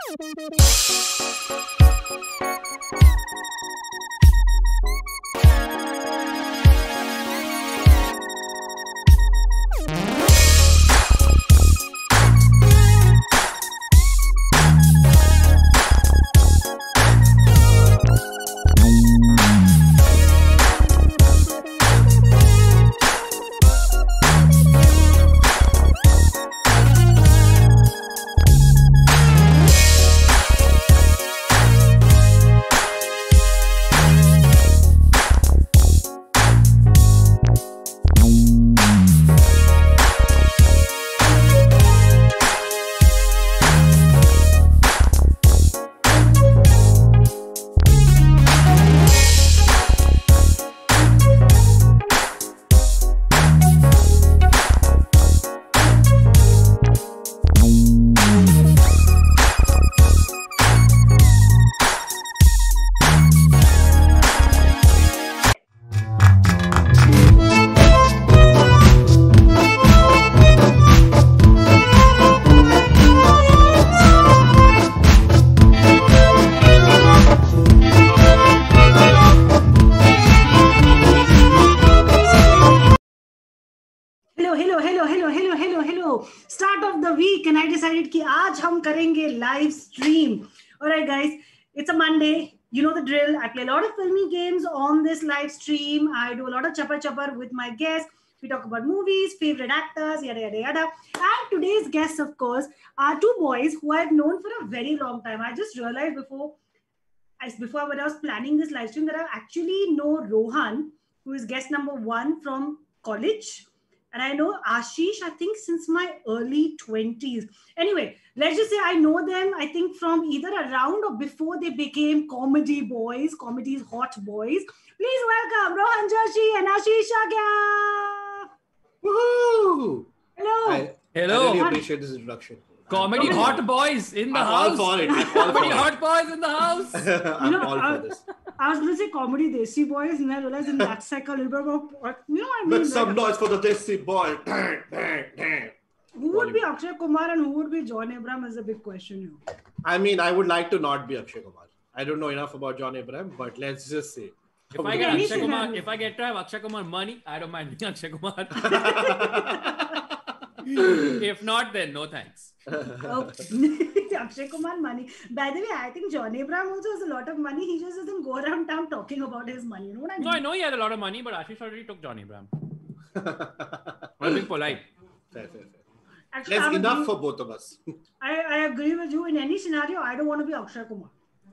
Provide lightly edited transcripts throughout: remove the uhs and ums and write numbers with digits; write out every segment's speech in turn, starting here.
Start of the week and I decided कि आज हम करेंगे live stream. Alright guys, it's a Monday. You know the drill. I play a lot of filmy games on this live stream. I do a lot of chapar with my guests. We talk about movies, favorite actors, yada yada yada. And today's guests, of course, are two boys who I've known for a very long time. I just realized before when I was planning this live stream that I actually know Rohan, who is guest number 1 from college. And I know Ashish, I think, since my early 20s. Anyway, let's just say I know them, I think, from either around or before they became comedy boys, comedy's hot boys. Please welcome Rohan Joshi and Ashish Agya. Woohoo! Hello. Hello. I really appreciate this introduction. Comedy hot boys in the I'm house. all for it. Comedy hot boys in the house. I'm all for this. I was going to say comedy Desi boys, and I realized in that cycle a little bit more. You know what I mean? Make some noise for the Desi boy. Who would be Akshay Kumar and who would be John Abraham is a big question. I mean, I would like to not be Akshay Kumar. I don't know enough about John Abraham, but let's just say. If I get to have Akshay Kumar money, I don't mind being Akshay Kumar. If not, then no thanks. Akshay Kumar money. By the way, I think John Abraham also has a lot of money. He just doesn't go around town talking about his money. You know what I mean? No, I know he had a lot of money, but Ashish already took John Abraham. I'm being polite. Fair. Actually, That's enough for both of us. I agree with you. In any scenario, I don't want to be Akshay Kumar.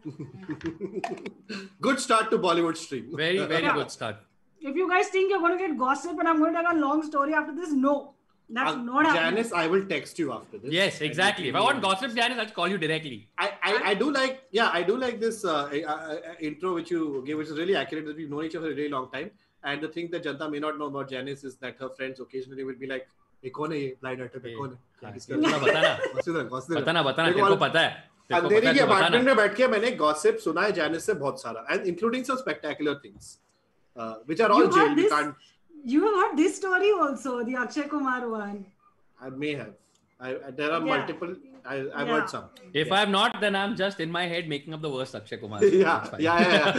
Good start to Bollywood stream. Very good start. If you guys think you're going to get gossip and I'm going to tell a long story after this, no. That's not happening. Janice, I will text you after this. Yes, exactly. If I want gossip, Janice, I'll call you directly. I do like this intro which you gave, which is really accurate, that we've known each other for a really long time. And the thing that Janta may not know about Janice is that her friends occasionally will be like, "Hey, कौन है ये blind actor? कौन है?" बताना तेरे को पता है. अंधेरी के अपार्टमेंट में बैठ के मैंने गॉसिप सुना है Janice से बहुत सारा, and including some spectacular things, which are all jailed. You have heard this story also, the Akshay Kumar one. I may have. There are multiple. I've heard some. If I'm not, then I'm just in my head making up the worst Akshay Kumar. Yeah.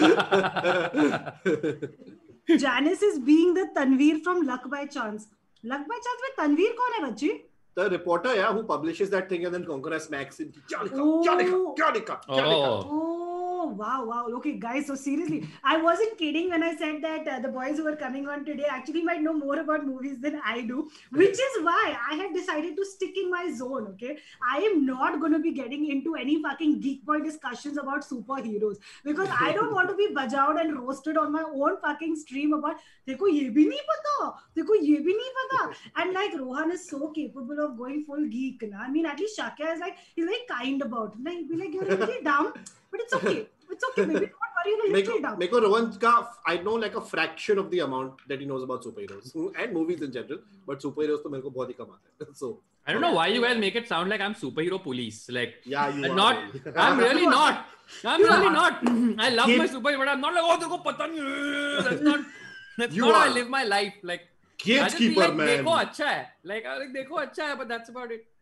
Janice is being the Tanveer from Luck by Chance. Luck by Chance में Tanveer कौन है बच्ची? The reporter, who publishes that thing and then Konkona smacks him. Jalika. Oh, wow. Okay, guys, so seriously, I wasn't kidding when I said that the boys who are coming on today actually might know more about movies than I do, which is why I have decided to stick in my zone, okay? I am not going to be getting into any fucking geek boy discussions about superheroes because I don't want to be bajawed and roasted on my own fucking stream about, देखो ये भी नहीं पता. And like Rohan is so capable of going full geek. I mean, at least Shakya is like, he's very kind about it. Like, he'll be like, you're a little dumb, but it's okay. It's okay, baby. Don't worry, you're a little dumb. Meko Rohan I know like a fraction of the amount that he knows about superheroes and movies in general, but superheroes to मेरे को बहुत ही कम आता है. So I don't know why you guys make it sound like I'm superhero police. Like, yeah, you are. Not. I'm really not. I love my superhero, but I'm not like, oh, तेरे को पता नहीं. That's not. That's not how I live my life. Like, gatekeeper, man. देखो अच्छा है. Like, देखो अच्छा है, but that's about it.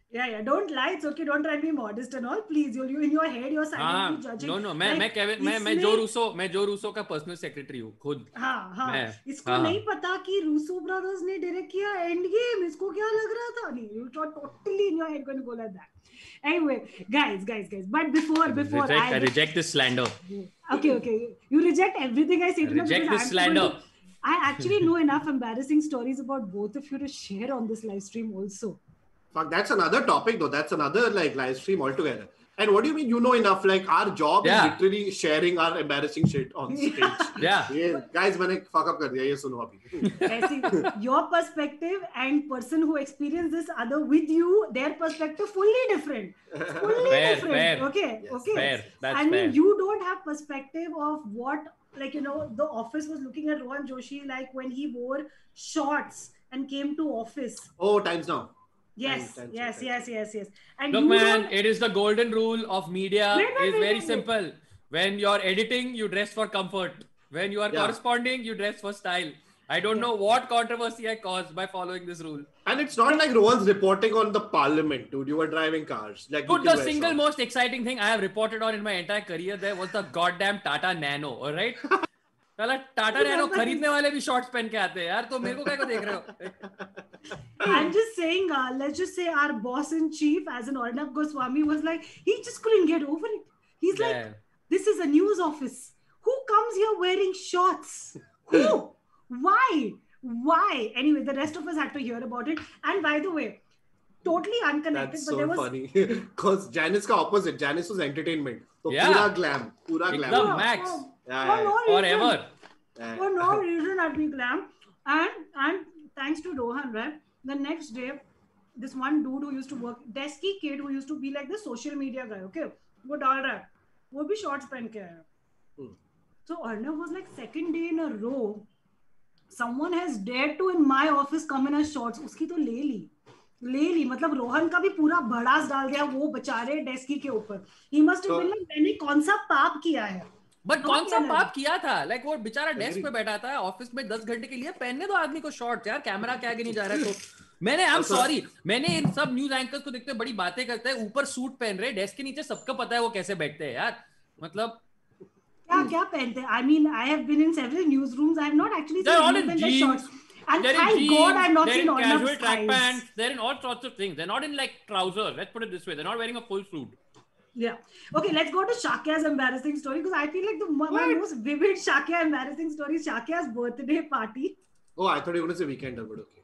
Yeah. Don't lie. It's okay. Don't try to be modest and all. Please, you in your head, you're silently judging. No. मैं जो Rousseau का personal secretary हूँ खुद. हाँ. इसको नहीं पता कि रूसो ब्रदर्स ने डायरेक्ट किया एंड गेम. इसको क्या लग रहा था? नहीं, you totally in your head going to go like that. Anyway, guys. But before I reject this slander. Okay. You reject everything I say. Reject this slander. I actually know enough embarrassing stories about both of you to share on this live stream also. Fuck, that's another topic though. That's another like live stream altogether. And what do you mean you know enough? Like our job is literally sharing our embarrassing shit on stage. Yeah. Guys, मैंने fuck up कर दिया. ये सुनो अभी. Your perspective and person who experienced this other with you, their perspective fully different. Fair. Okay. Fair. That's I mean, fair. you don't have perspective of what, like, you know, the office was looking at Rohan Joshi like when he wore shorts and came to office. Oh, times now. Yes. And look, man, it is the golden rule of media. It's very simple. When you're editing, you dress for comfort. When you are corresponding, you dress for style. I don't know what controversy I caused by following this rule. And it's not like Rohan's reporting on the parliament, dude. You were driving cars. Like, dude, the single most exciting thing I have reported on in my entire career there was the goddamn Tata Nano, alright? Tata Nano खरीदने वाले भी shorts पहन के आते हैं यार, तो मेरे को क्या को देख रहे हो? I'm just saying, let's just say our boss in chief, as an Arnab Goswami, was like, he just couldn't get over it. He's like, this is a news office. Who comes here wearing shorts? Who? Why? Anyway, the rest of us had to hear about it. And by the way, totally unconnected. That's but so there was funny. Because Janice ka opposite. Janice was entertainment. So pura glam. The max. Forever. For no reason at me glam. And thanks to Rohan, right? The next day, this one dude who used to work, desky kid who used to be like the social media guy, okay? वो डाल रहा है, वो भी shorts पहन के आया. So Arnav was like, second day in a row, someone has dared to in my office come in as shorts. उसकी तो ले ली. मतलब रोहन का भी पूरा भड़ास डाल दिया वो बेचारे डेस्की के ऊपर. He must have been like, मैंने कौन सा पाप किया है? बट कौन सा पाप किया था? लाइक वो बेचारा डेस्क पे बैठा था ऑफिस में 10 घंटे के लिए, पहनने दो आदमी को शॉर्ट्स यार, कैमरा क्या आगे नहीं जा रहा है. तो मैंने आई एम सॉरी, मैंने इन सब न्यूज एंकर्स को देखते बड़ी बातें करते हैं, ऊपर सूट पहन रहे, डेस्क के नीचे सबको पता है वो कैसे बैठते हैं यार. मतलब क्या पहनते हैं? I mean, I have been in several newsrooms. I have not actually seen anyone in shorts. And thank God I've not seen all casual track pants. They're in all sorts of things. They're not in like trousers. Let's put it this way. They're not wearing a full suit. Yeah. Okay, let's go to Shakya's embarrassing story, because I feel like my most vivid Shakya embarrassing story is Shakya's birthday party. Oh, I thought you were going to say weekender, but okay.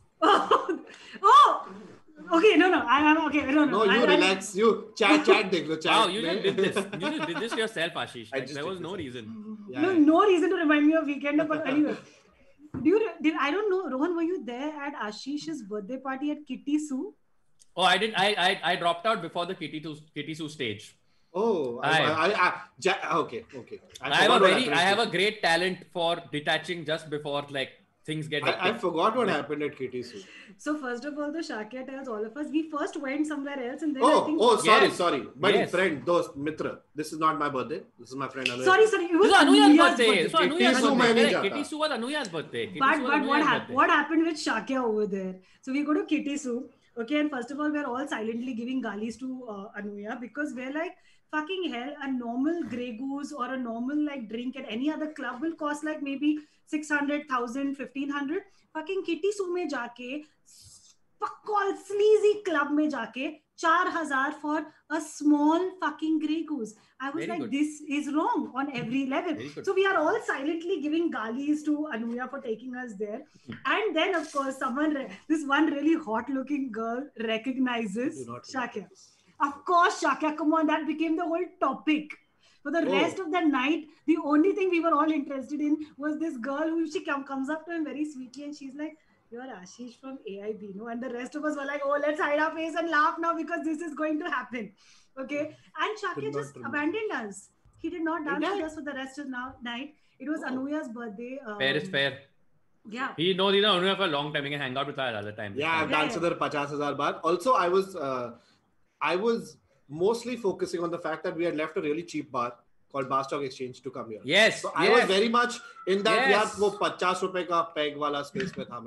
Okay, no. I'm okay. No, you relax. You chat. Chat. Wow, you just did this. You just did this to yourself, Ashish. Like, there was no reason. No reason to remind me of weekender, but anyway. I don't know, Rohan, were you there at Ashish's birthday party at Kitty Sue? Oh, I didn't. I dropped out before the Kitty Sue stage. Oh, okay. I have a great talent for detaching just before like things get. I forgot what happened at Kitty Sue. So first of all, the Shakya tells all of us, we first went somewhere else and then sorry. Buddy, friend, dost, mitra. This is not my birthday. This is my friend Anuya. Sorry. It was Anuya's birthday. Kitty Sue was Anuya's birthday. But what happened with Shakya over there? So we go to Kitty Sue. Okay, and first of all, we're all silently giving galis to Anuya, because we're like, fucking hell, a normal Grey Goose or a normal like drink at any other club will cost like maybe 600, 1,000, 1,500. Fucking Kitty Sue mein jaake, fuck all sleazy club mein jaake, 4,000 for a small fucking Grey Goose. I was this is wrong on every level. So we are all silently giving galis to Anuya for taking us there. And then, of course, this one really hot looking girl recognizes Shakya. Of course, Shakya, come on, that became the whole topic. For the rest of the night, the only thing we were all interested in was this girl who she comes up to him very sweetly and she's like, "You're Ashish from AIB, no?" And the rest of us were like, "Oh, let's hide our face and laugh now because this is going to happen." Okay. And Shakya just abandoned us. He did not dance with us for the rest of the night. It was Anuya's birthday. Fair is fair. Yeah. He knows Anuya for a long time. He can hang out with her all the time. Yeah, I've danced with her 50,000 baar. Also, I was mostly focusing on the fact that we had left a really cheap bar called Bar Stock Exchange to come here. Yes. So I was very much in that, yaar, wo 50 rupees ka peg wala space mein tha main.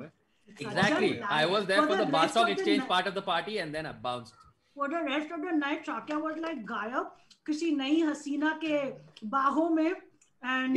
Exactly. I was there for the Basok exchange part of the party and then I bounced. For the rest of the night, Shakya was like गायब किसी नई हसीना के बाहों में. And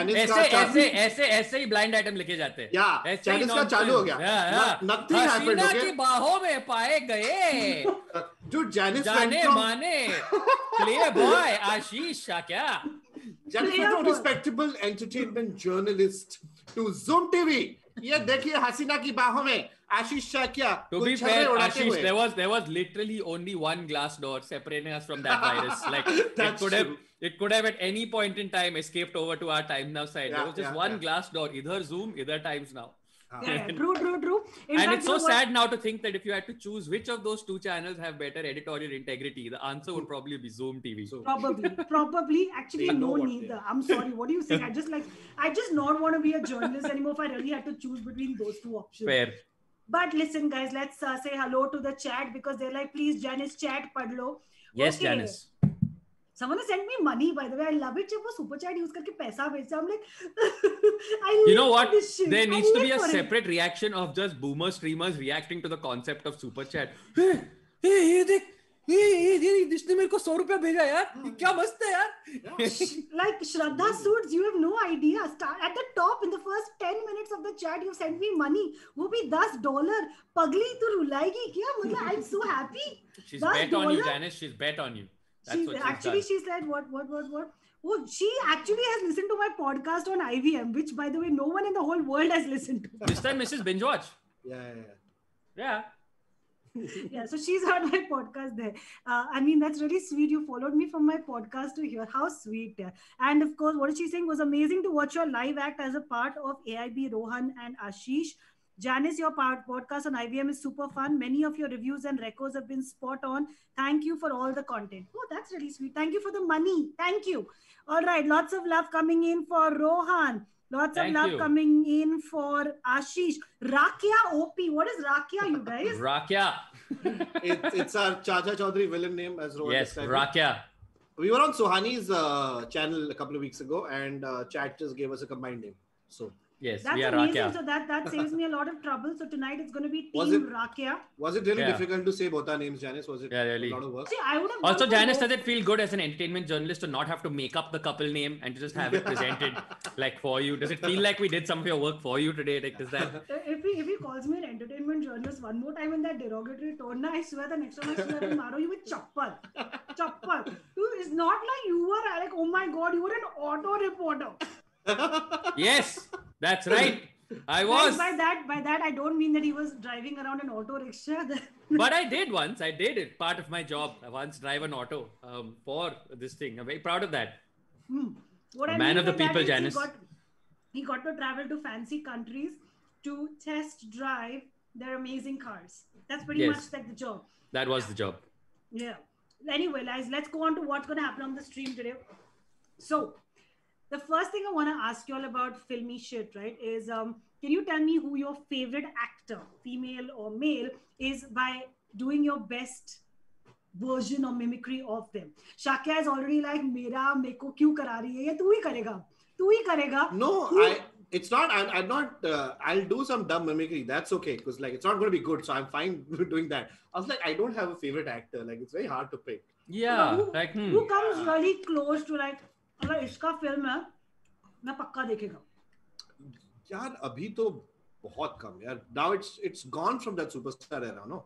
ऐसे ही blind item लेके जाते हैं. Yeah, Janice का चालू हो गया. Nothing happened. हसीना की बाहों में पाए गए. Dude, Janice जाने माने playboy Ashish Shakya. Janice went from respectable entertainment journalist to Zoom TV. ये देखिए हसीना की बाहों में Ashish Shakya. To be fair, Ashish, there was literally only one glass door separating us from that virus. Like it could have at any point in time escaped over to our Times Now side. There was just one glass door, either Zoom, either Times Now. True. And fact, it's so sad now to think that if you had to choose which of those two channels have better editorial integrity, the answer would probably be Zoom TV. Probably. Actually, no, neither. I'm sorry. What do you say? I just not want to be a journalist anymore if I really had to choose between those two options. Fair. But listen, guys, let's say hello to the chat because they're like, please, Janice, chat pad lo. Yes, okay. Janice. Someone has sent me money, by the way. I love it. Jab wo super chat use karke paisa bhejta. I'm like, you know what? There needs to be a separate reaction of just boomer streamers reacting to the concept of super chat. Hey, इसने मेरे को 100 रुपया भेजा यार. क्या मस्त है यार. Like Shraddha Suits, you have no idea. At the top in the first 10 minutes of the chat, you sent me money. वो भी $10. पगली तू रुलाएगी क्या? मतलब I'm so happy. She's bet on you, Janice. She's bet on you. That's what she said what? Oh, she actually has listened to my podcast on IVM, which by the way, no one in the whole world has listened to. Mr. and Mrs. Binge Watch. Yeah. Yeah, so she's heard my podcast there. I mean, that's really sweet. You followed me from my podcast to here. How sweet. And of course, what she's saying was amazing to watch your live act as a part of AIB, Rohan and Ashish. Janice, your podcast on IVM is super fun. Many of your reviews and records have been spot on. Thank you for all the content. Oh, that's really sweet. Thank you for the money. Thank you. All right, lots of love coming in for Rohan. Lots of love coming in for Ashish. Rakia OP. What is Rakia, you guys? Rakia. It's our Chacha Chaudhary villain name, as Rohan described. Yes, Rakia. We were on Sohani's channel a couple of weeks ago, and chat just gave us a combined name. So yes, that's we are amazing. Rakia. So that saves me a lot of trouble. So tonight it's going to be Team Rakia. Was it really difficult to say both our names, Janice? Was it really a lot of work? See, I would have also, Janice, does it feel good as an entertainment journalist to not have to make up the couple name and to just have it presented like for you? Does it feel like we did some of your work for you today? Like, does that? If he calls me an entertainment journalist one more time in that derogatory tone, I swear the next time I see him, Maro you with chappal. Dude, it's not like you were like, oh my God, you were an auto reporter. Yes, that's right. I was. By that, I don't mean that he was driving around an auto rickshaw. But I did once. I did it. Part of my job. I once drive an auto for this thing. I'm very proud of that. What I man mean of the people, Janice. He got to travel to fancy countries to test drive their amazing cars. That's pretty much like the job. That was the job. Yeah. Anyway, guys, let's go on to what's going to happen on the stream today. So, the first thing I want to ask you all about filmy shit, right, is can you tell me who your favorite actor, female or male, is by doing your best version or mimicry of them? Shakya is already like, meko kyun kara rahi hai? Ye tu hi karega. No, it's not. I'm not. I'll do some dumb mimicry. That's okay because like it's not going to be good. So I'm fine doing that. I was like, I don't have a favorite actor. Like it's very hard to pick. Yeah. Who comes really close to like, अगर इसका film है मैं पक्का देखेगा यार अभी तो बहुत कम यार now it's gone from that superstar era no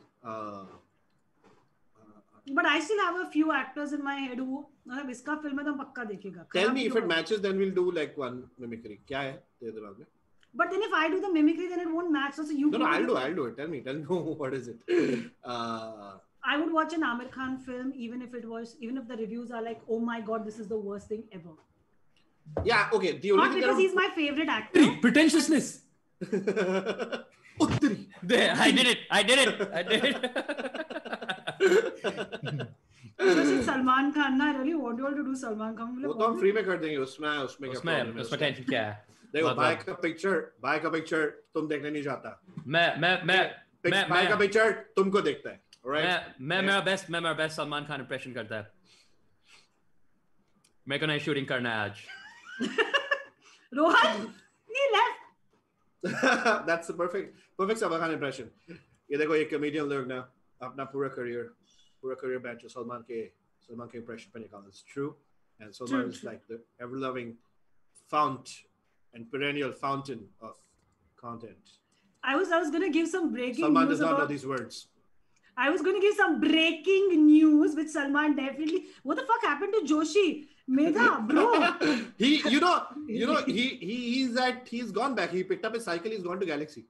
but I still have a few actors in my head who अगर इसका फिल्म है तो पक्का देखेगा tell me if it matches then we'll do like one mimicry क्या है तेरे दिमाग में but then if I do the mimicry then it won't match so you no I'll do it tell me what is it I would watch an Amir Khan film even if the reviews are like, oh my God, this is the worst thing ever. Yeah, okay. The only not because he's my favorite actor. Pretentiousness. There, I did it. Especially Salman Khan, I really want you all to do Salman Khan. वो तो हम free में कर देंगे उसमें tension क्या है देखो बाय का पिक्चर तुम देखने नहीं जाता मैं बाय का पिक्चर तुमको देखता है मैं मेरा बेस्ट सलमान खान इंप्रेशन करता है मेरे को नई शूटिंग करना है आज Rohan he left That's the perfect Salman Khan impression. ये देखो ये comedian लोग ना अपना पूरा career bench सलमान के impression पे निकाला. It's true, and Salman is like the ever-loving fount and perennial fountain of content. I was going to give some breaking Salman news does not know about. these words. I was going to give some breaking news, which Salman definitely. What the fuck happened to Joshi? Medha, bro. He's gone back. He picked up his cycle. He's gone to Galaxy.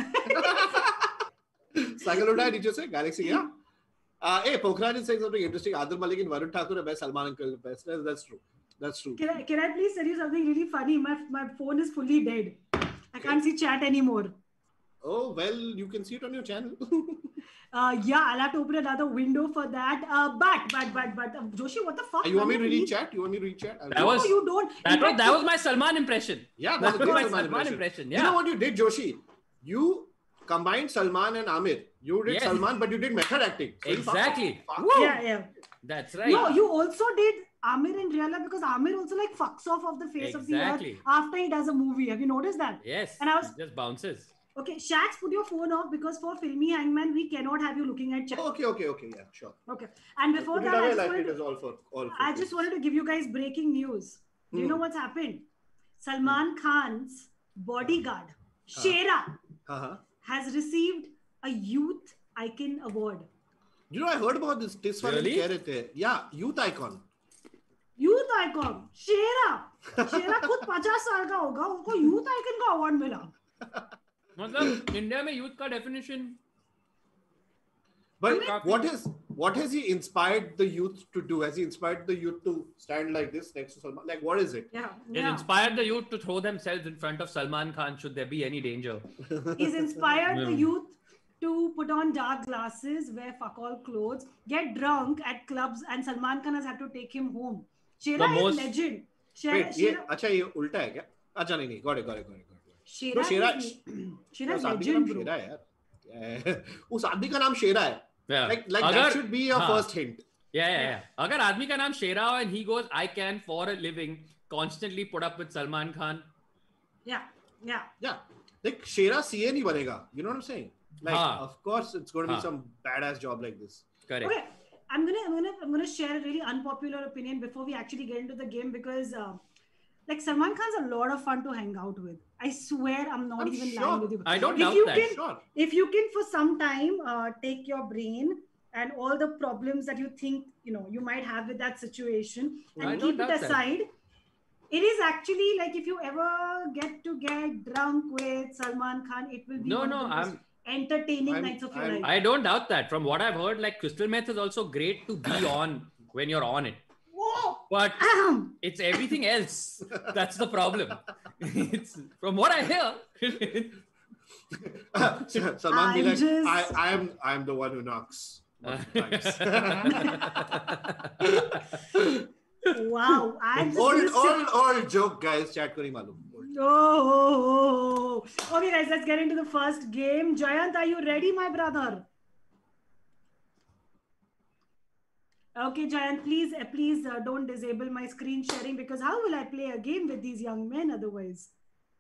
Cycle उठाया नीचे से Galaxy गया. Hey, Pokhraj is saying something interesting. Adil Malik and Varun Thakur are best. Salman uncle best. That's true. That's true. Can I please tell you something really funny? My phone is fully dead. I can't see chat anymore. Oh well, you can see it on your channel. Yeah, I'll have to open another window for that. But Joshi, what the fuck? You want me to read chat? You don't. That was my Salman impression. Yeah, that was my Salman impression. Yeah. You know what you did, Joshi? You combined Salman and Amir. You did Salman, but you did method acting. So exactly. Yeah. That's right. No, you also did Amir in real life because Amir also like fucks off the face of the earth after he does a movie. Have you noticed that? Yes. And just bounces. Okay, Shax, put your phone off because for Filmy Hangman, we cannot have you looking at chat. Okay, yeah, sure. Okay, and before that, I just wanted to give you guys breaking news. Do you know what's happened? Salman Khan's bodyguard, Shera, has received a Youth Icon Award. You know, I heard about this. Really? Yeah, Youth Icon. Youth Icon, Shera. Shera खुद 50 साल का होगा, उसको Youth Icon का award मिला. मतलब India में youth का definition. But what has he inspired the youth to do? Has he inspired the youth to stand like this next to Salman? Like, what is it? He's inspired the youth to throw themselves in front of Salman Khan should there be any danger. He's inspired the youth to put on dark glasses, wear fuck all clothes, get drunk at clubs, and Salman Khan has had to take him home. Shera is legend. अच्छा ये उल्टा है क्या? अच्छा नहीं, got it. Shera is legend, bro. Shera यार. उस आदमी का नाम शेरा है. Like that should be your first hint. Yeah. अगर आदमी का नाम शेरा हो and he goes, I can for a living constantly put up with Salman Khan. Yeah. Like Shera CA नहीं बनेगा. You know what I'm saying? Like of course it's going to be some badass job like this. Correct. Okay, I'm gonna share a really unpopular opinion before we actually get into the game because like Salman Khan's a lot of fun to hang out with. I swear I'm not lying with you. I don't doubt that. If you can for some time take your brain and all the problems that you think you might have with that situation and keep it aside. It is actually like if you ever get drunk with Salman Khan, it will be one of the most entertaining nights of your life. I don't doubt that. From what I've heard, like crystal meth is also great to be on when you're on it. Whoa. But it's everything else that's the problem. It's from what I hear. Salman be like, I am the one who knocks. Wow. Old joke, guys. Chat ko nahi malum. Oh. Okay, guys, let's get into the first game. Jayant, are you ready, my brother? Okay, Jayant, please don't disable my screen sharing because how will I play a game with these young men otherwise?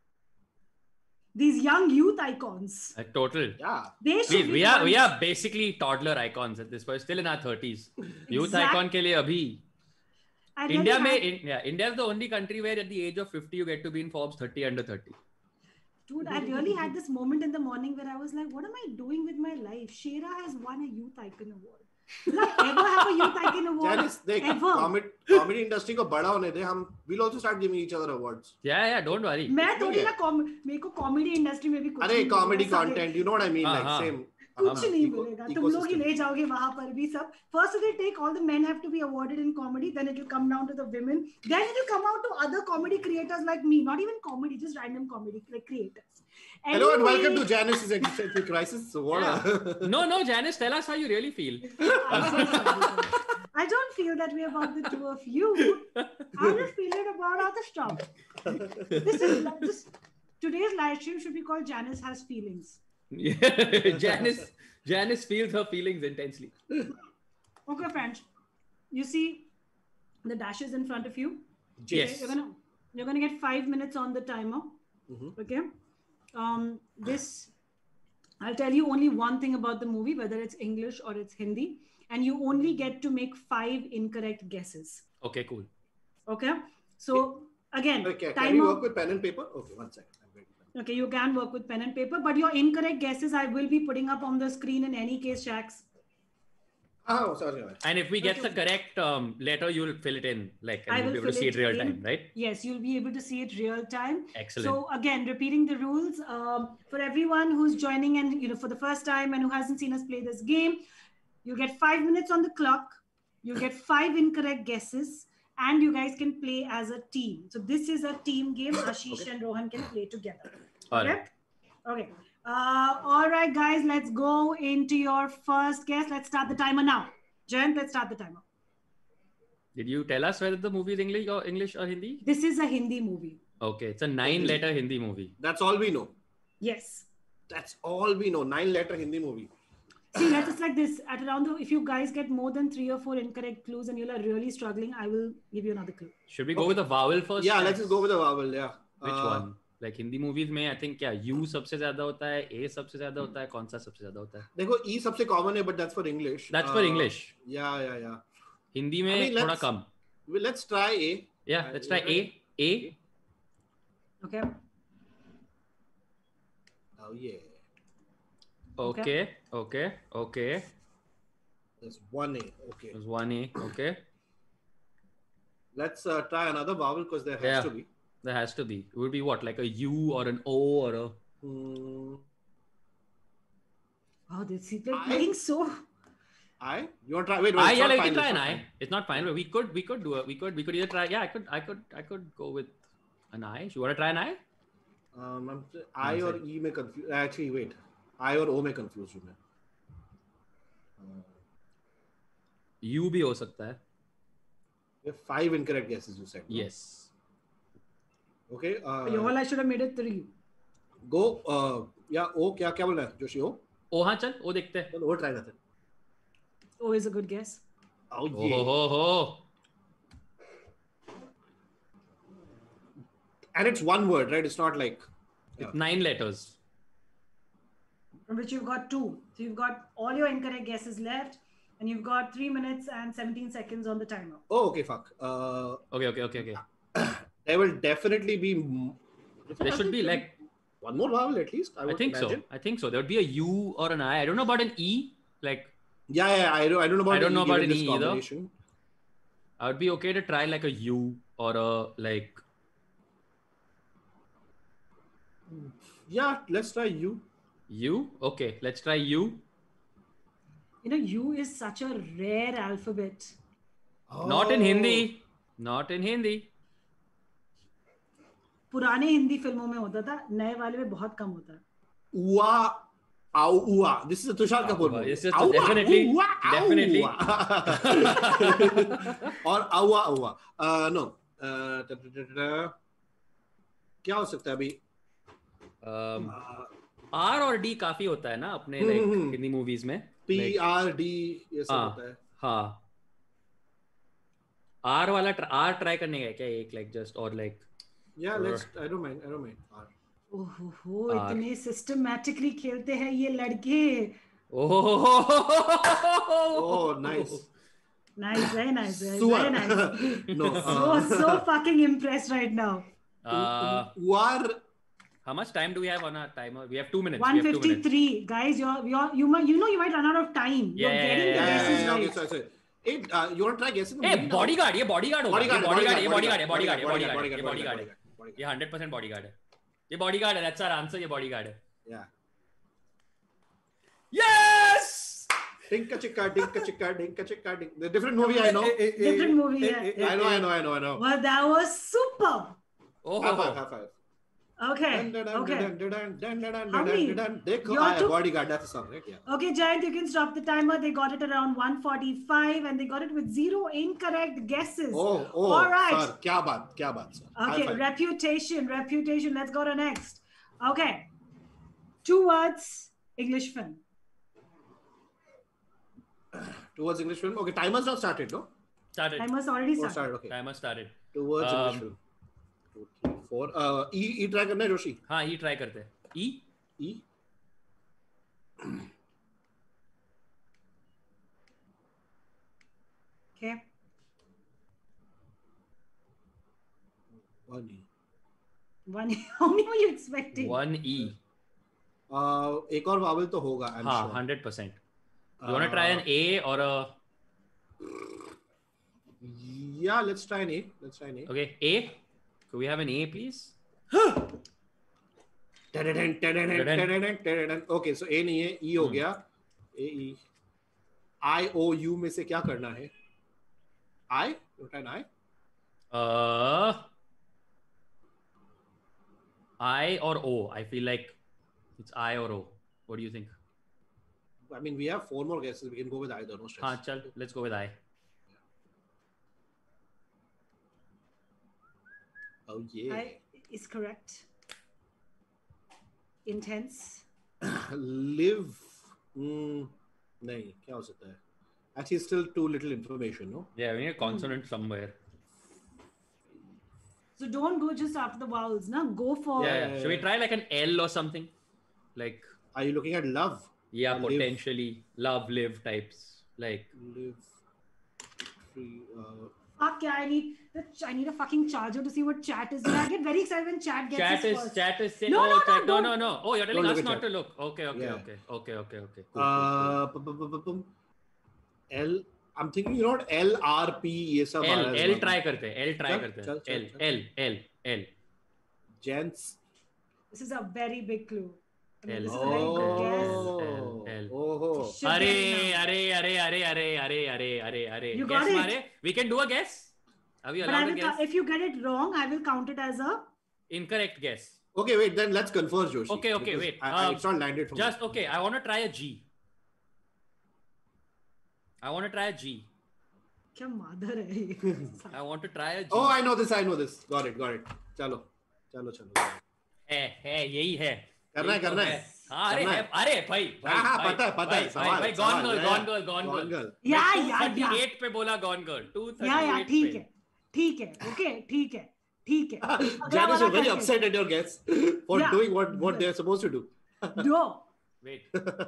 These young youth icons. Total. Yeah. We are basically toddler icons at this point. Still in our 30s. Youth icon ke liye abhi. India is the only country where at the age of 50 you get to be in Forbes 30 under 30. Dude, I really had this moment in the morning where I was like, what am I doing with my life? Shera has won a youth icon award. Will I ever have a youth icon award? Janice, comedy industry ko bada hone de. We'll also start giving each other awards. Yeah, don't worry. मैं थोड़ी ना मेरे को comedy industry में भी कुछ अरे comedy content, you know what I mean? Like same. कुछ नहीं मिलेगा. तुम लोग ही ले जाओगे वहाँ पर भी सब. First they take all the men have to be awarded in comedy, then it will come down to the women, then it will come out to other comedy creators like me. Not even comedy, just random comedy like creators. Anyway, hello and welcome to Janice's Existential Crisis. So what? No, Janice, tell us how you really feel. I don't feel that way about the two of you. I'm just feeling about other stuff. Today's live stream should be called Janice Has Feelings. Janice feels her feelings intensely. Okay, friends. You see the dashes in front of you? Yes. You're gonna get 5 minutes on the timer. Mm-hmm. Okay. This, I'll tell you only one thing about the movie, whether it's English or it's Hindi, and you only get to make 5 incorrect guesses. Okay, cool. Okay, so again, okay, can we work with pen and paper? Okay, 1 second. Okay, you can work with pen and paper, but your incorrect guesses I will be putting up on the screen in any case, Shax. Oh, sorry. And if we get the correct letter, you'll fill it in, like, and you'll be able to see it real time, right? Yes, you'll be able to see it real time. Excellent. So again, repeating the rules for everyone who's joining and for the first time and who hasn't seen us play this game, you get 5 minutes on the clock. You get 5 incorrect guesses, and you guys can play as a team. So this is a team game. Ashish and Rohan can play together. Okay. Okay. All right, guys, let's go into your first guess. Let's start the timer now. Jayant, let's start the timer. Did you tell us whether the movie is English or Hindi? This is a Hindi movie. Okay, it's a 9-letter Hindi movie. That's all we know. Yes. That's all we know. 9-letter Hindi movie. See, let's just like this. At around if you guys get more than 3 or 4 incorrect clues and you're really struggling, I will give you another clue. Should we go with a vowel first? Yeah, let's just go with a vowel. Yeah. Which one? Like Hindi movies में I think क्या U सबसे ज़्यादा होता है, A सबसे ज़्यादा होता है, कौन सा सबसे ज़्यादा होता है? देखो E सबसे common है, but that's for English. That's for English. Yeah. Hindi में थोड़ा कम. Let's try A. Yeah, let's try A. A. Okay. Oh yeah. Okay. There's 1A. Okay. There's 1A. Okay. Let's try another vowel because there has to be. There has to be. It would be what, like a U or an O or a. Wow, this is playing so. I? You want to try? Wait. Yeah, like we can try an I. It's not final. We could do it. We could either try. Yeah, I could go with an I. You want to try an I? I or E may confuse. Actually, wait. I or O may confuse you. U भी हो सकता है. You have 5 incorrect guesses. You said. No? Yes. Okay. I should have made it 3. Go. Yeah. O क्या बोल रहा है Joshi? O. O हाँ चल. O देखते हैं. चल O try करते हैं. O is a good guess. Oh yeah. Oh. And it's one word, right? It's not like. It's 9 letters. From which you've got 2. So you've got all your incorrect guesses left, and you've got 3 minutes and 17 seconds on the timer. Oh, okay, fuck. Okay. There will definitely be. There should be like one more vowel at least. I think imagine. so. I think so. There would be a U or an I. I don't know about an E. Like. Yeah. I don't know about. I don't know about an E either. I would be okay to try like a U or a like. Yeah, let's try U. U? Okay, let's try U. U is such a rare alphabet. Oh. Not in Hindi. पुराने हिंदी फिल्मों में होता था, नए वाले में बहुत कम होता है. Ua. This is a Tushar Kapoor movie. Yes, definitely. Or aua. No. क्या हो सकता है अभी? R और D काफी होता है ना अपने like हिंदी मूवीज में. PRD ये सब होता है. हाँ. R वाला R ट्राई करने का क्या एक like just or like. Yeah, let's. I don't mind. R. ओहो, इतने सिस्टमैटिकली खेलते हैं ये लड़के. Oh, nice. Very nice. No. So fucking impressed right now. How much time do we have on our timer? We have 2 minutes. 1:53. Guys, you might run out of time. You're getting the guesses right. Sorry. Hey, you want to try guessing? Hey, bodyguard. ये bodyguard होगा. Bodyguard. ये 100% bodyguard है. ये bodyguard है. That's our answer. ये bodyguard है. Yeah. Yes! Dinka chicka. The different movie I know. Different movie. Yeah. I know. Well, that was super. High five. Okay. How many? Bodyguard. That's the song, right? Yeah. Okay, Jayant, you can stop the timer. They got it around 1:45, and they got it with 0 incorrect guesses. Oh. All right. Sir, क्या बात, sir. Okay, reputation. Let's go to next. Okay. 2 words, English film. 2 words English film. Okay, timer's not started, no? Started. Timer's already started. Okay. Timer started. 2 words English film. 2, 3, 4. E try करना है जोशी. हाँ, E try करते हैं. E. E. Okay. 1 E. One. How many were you expecting? 1 E. एक और vowel तो होगा, I'm हाँ, sure. 100%. You want to try an A or a? Yeah, let's try an A. Okay, A. Could we have an A, please? Okay, so A नहीं है, E हो गया. A E. I O U में से क्या करना है? I? You want an I? I or O? I feel like it's I or O. What do you think? I mean, we have 4 more guesses. We can go with either. No stress. हाँ, चल, let's go with I. Oh yeah. I is correct. Intense. Live. नहीं, क्या हो सकता है? Actually, still too little information, no? Yeah, we need a consonant somewhere. So don't go just after the vowels, na? Go for. Yeah. Should we try like an L or something? Like. Are you looking at love? Yeah, Or potentially love, live types. Like. Live. Free. Fuck yeah! I need a fucking charger to see what chat is. I get very excited when chat gets first. Chat is. No. No. Oh, you're telling Don't us look at not chat. to look. Okay. Yeah. Okay. Cool. L. I'm thinking, you know what? L R P ये सब L try करते हैं. L. Gents. This is a very big clue. I mean, L. this is a very good guess. L. Oh. Should get it now. अरे. You Guess got it. मारे. We can do a guess. Are we But allowed to guess? if you get it wrong, I will count it as a. Incorrect guess. Okay, wait. Then let's converse, Joshi. Okay, because wait. It's not landed from Just okay. I want to try a G. I want to try a G. क्या मादर है ये? I want to try a G. Oh, I know this. Got it. चलो. है यही है. करना है. हाँ अरे भाई. हाँ पता है. भाई Gone Girl. Yeah. 238 पे बोला Gone Girl. 238 Yeah. ठीक है. Okay. ठीक है. Janice is very upset at your guess for doing what they're supposed to do. No. Wait.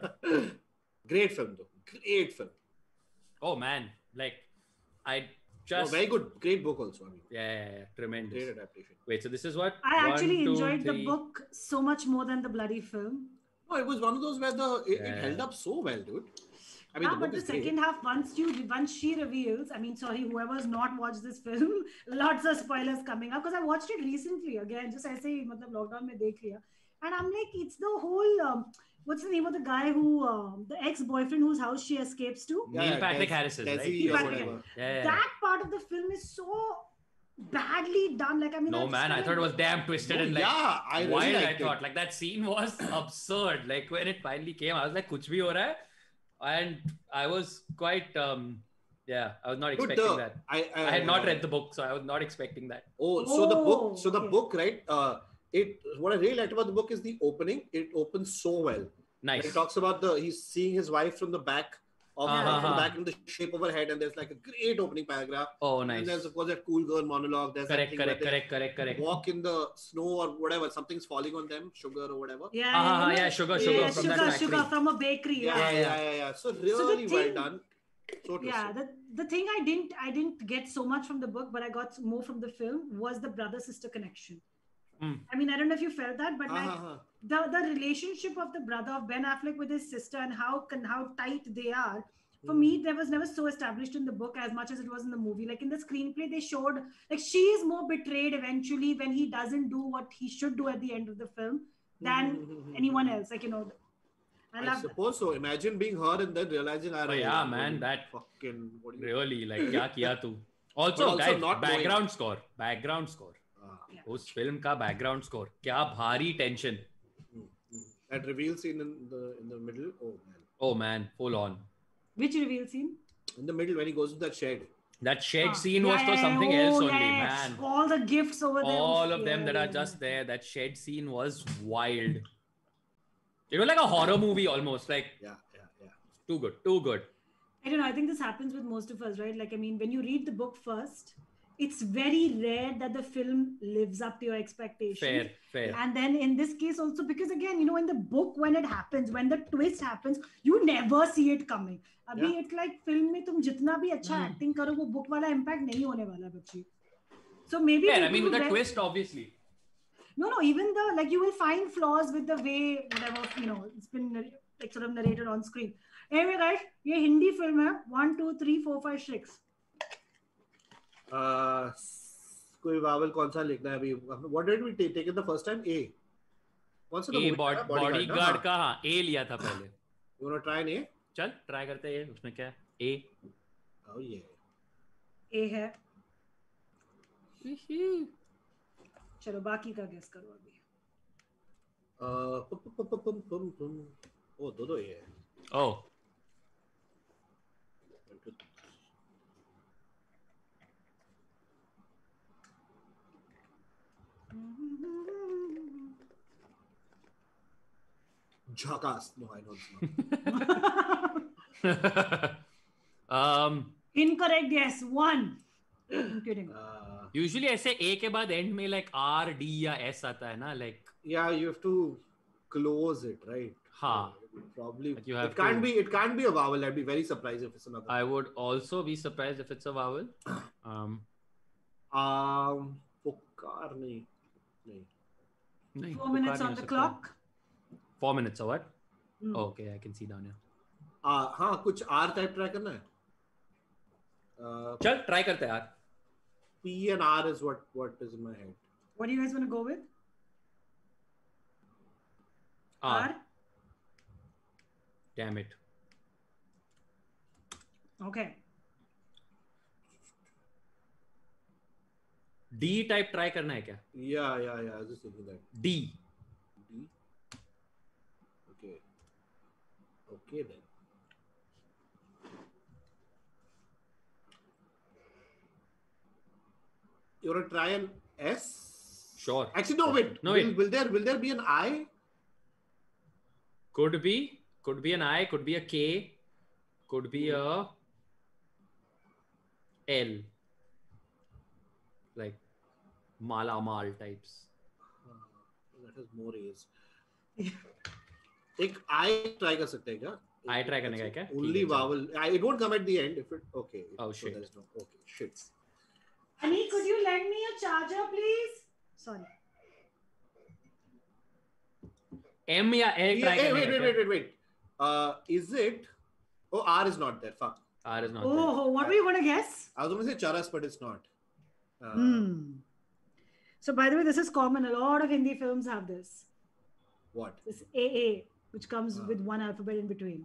Great film though. Great film. Oh man, like I just very good. Great book also. I mean, yeah, tremendous. Great adaptation. Wait, so this is what I actually 1, 2, enjoyed 3. the book so much more than the bloody film. No, it was one of those where it held up so well, dude. I mean, But the second half, once she reveals, I mean, sorry, whoever's not watched this film, lots of spoilers coming up because I watched it recently again, just ऐसे ही मतलब lockdown में देख लिया, and I'm like, it's the whole what's the name of the guy who the ex-boyfriend whose house she escapes to? Neil Patrick Harris, right? Or whatever. Yeah. That part of the film is so badly done. Like, I mean, No man, I thought it was damn twisted and like I really wild. liked I thought like that scene was absurd. Like when it finally came, I was like, "Kuch bhi ho raha hai," and I was quite I was not expecting that. I had not read the book, so I was not expecting that. The book, right? What I really liked about the book is the opening. It opens so well. Nice. It talks about he's seeing his wife from the back back in the shape of her head, and there's like a great opening paragraph. Oh, nice. And there's of course that cool girl monologue. There's correct. Walk in the snow or whatever, something's falling on them, sugar or whatever. Sugar from that factory. Sugar from a bakery. Yeah. So really well done. So the thing I didn't get so much from the book, but I got more from the film was the brother-sister connection. I mean, I don't know if you felt that, but like the relationship of the brother of Ben Affleck with his sister and how tight they are. For me, there was never so established in the book as much as it was in the movie. Like in the screenplay, they showed like she is more betrayed eventually when he doesn't do what he should do at the end of the film than anyone else. Like, you know, I suppose so. Imagine being her and then realizing, man, that fucking really like क्या किया तू? Also, guys, background score. उस film का background score क्या भारी tension. That reveal scene in the middle. Oh man, full on. Which reveal scene? In the middle when he goes to that shed. That shed scene was to something else only, man. All the gifts over there. All of them that are just there. That shed scene was wild. It was like a horror movie almost. Like Too good. I don't know. I think this happens with most of us, right? Like, I mean, when you read the book first, it's very rare that the film lives up to your expectations. Fair. And then in this case also, because again, you know, in the book, when it happens, when the twist happens, you never see it coming. Abhi it's like film में तुम जितना भी अच्छा acting करो, वो book वाला impact नहीं होने वाला बच्ची. So maybe I mean, with the twist, obviously. No, even the, like, you will find flaws with the way, whatever, you know, it's been like sort of narrated on screen. Anyway, guys, ये Hindi film है. 1, 2, 3, 4, 5, 6. कोई vowel कौन सा लिखना है अभी? What did we take it the first time? A. कौन सा? A bodyguard का हाँ A लिया था पहले. You wanna try an A? चल try करते हैं. उसमें क्या है? A. Oh yeah. A है. चलो बाकी का गेस करो अभी. ओ दो ये है. Oh. Jackass. No, I know it's not. Incorrect. Yes, 1. I'm kidding. Usually ऐसे A के बाद end में like R, D या S आता है ना, like. Yeah, you have to close it, right? हाँ. Probably. Like you have it can't be a vowel. I'd be very surprised if it's another. I would also be surprised if it's a vowel. पुकार नहीं. 4 minutes on the clock. 4 minutes or what? Okay, I can see down here. हाँ, कुछ R type try करना है. चल try करते हैं R. P and R is what is in my head. What do you guys want to go with? R. Damn it. Okay. D type try करना है क्या? Yeah. I was just thinking that. D. Okay then. You want to try an S? Sure. Actually, no. Wait. No, wait. Will there be an I? Could be an I. Could be a K. Could be a L. Like Mala Mal types. That has more A's. एक I try कर सकते हैं क्या? I try करने का क्या? Only vowel. It won't come at the end if it. Okay. Oh shit. So okay. Shit. Annie, could you lend me a charger, please? Sorry. M या L try करने का. Wait. Is it? Oh, R is not there. Fuck. R is not there. Oh, what were you going to guess? I was going to say charas, but it's not. So, by the way, this is common. A lot of Hindi films have this. What? This AA, which comes with one alphabet in between.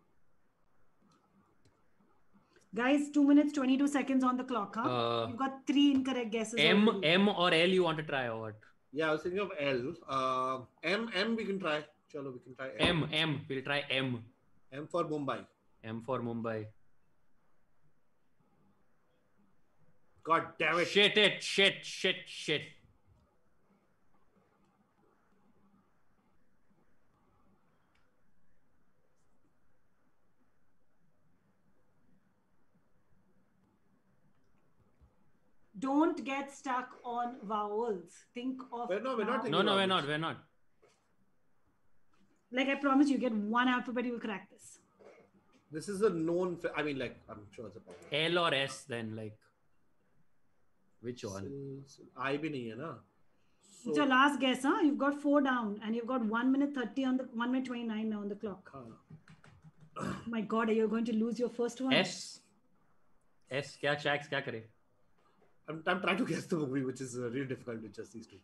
Guys, 2 minutes, 22 seconds on the clock, huh? You've got 3 incorrect guesses. M or L you want to try or what? Yeah, I was thinking of L. M we can try. Chalo, we can try M. We'll try M. M for Mumbai. M for Mumbai. God damn it. Shit. Don't get stuck on vowels. Think of. We're not thinking No, of we're not. Like I promise you, get one alphabet, you will crack this. This is a known. I mean, like, I'm sure it's a problem. L or S then, like. Which one? I bhi nahi hai na. So, It's your last guess, huh? You've got 4 down, and you've got 1 minute 30 on the 1 minute 29 now on the clock. My God, are you going to lose your first one? S. क्या करे? I'm trying to guess the movie, which is really difficult with just these two.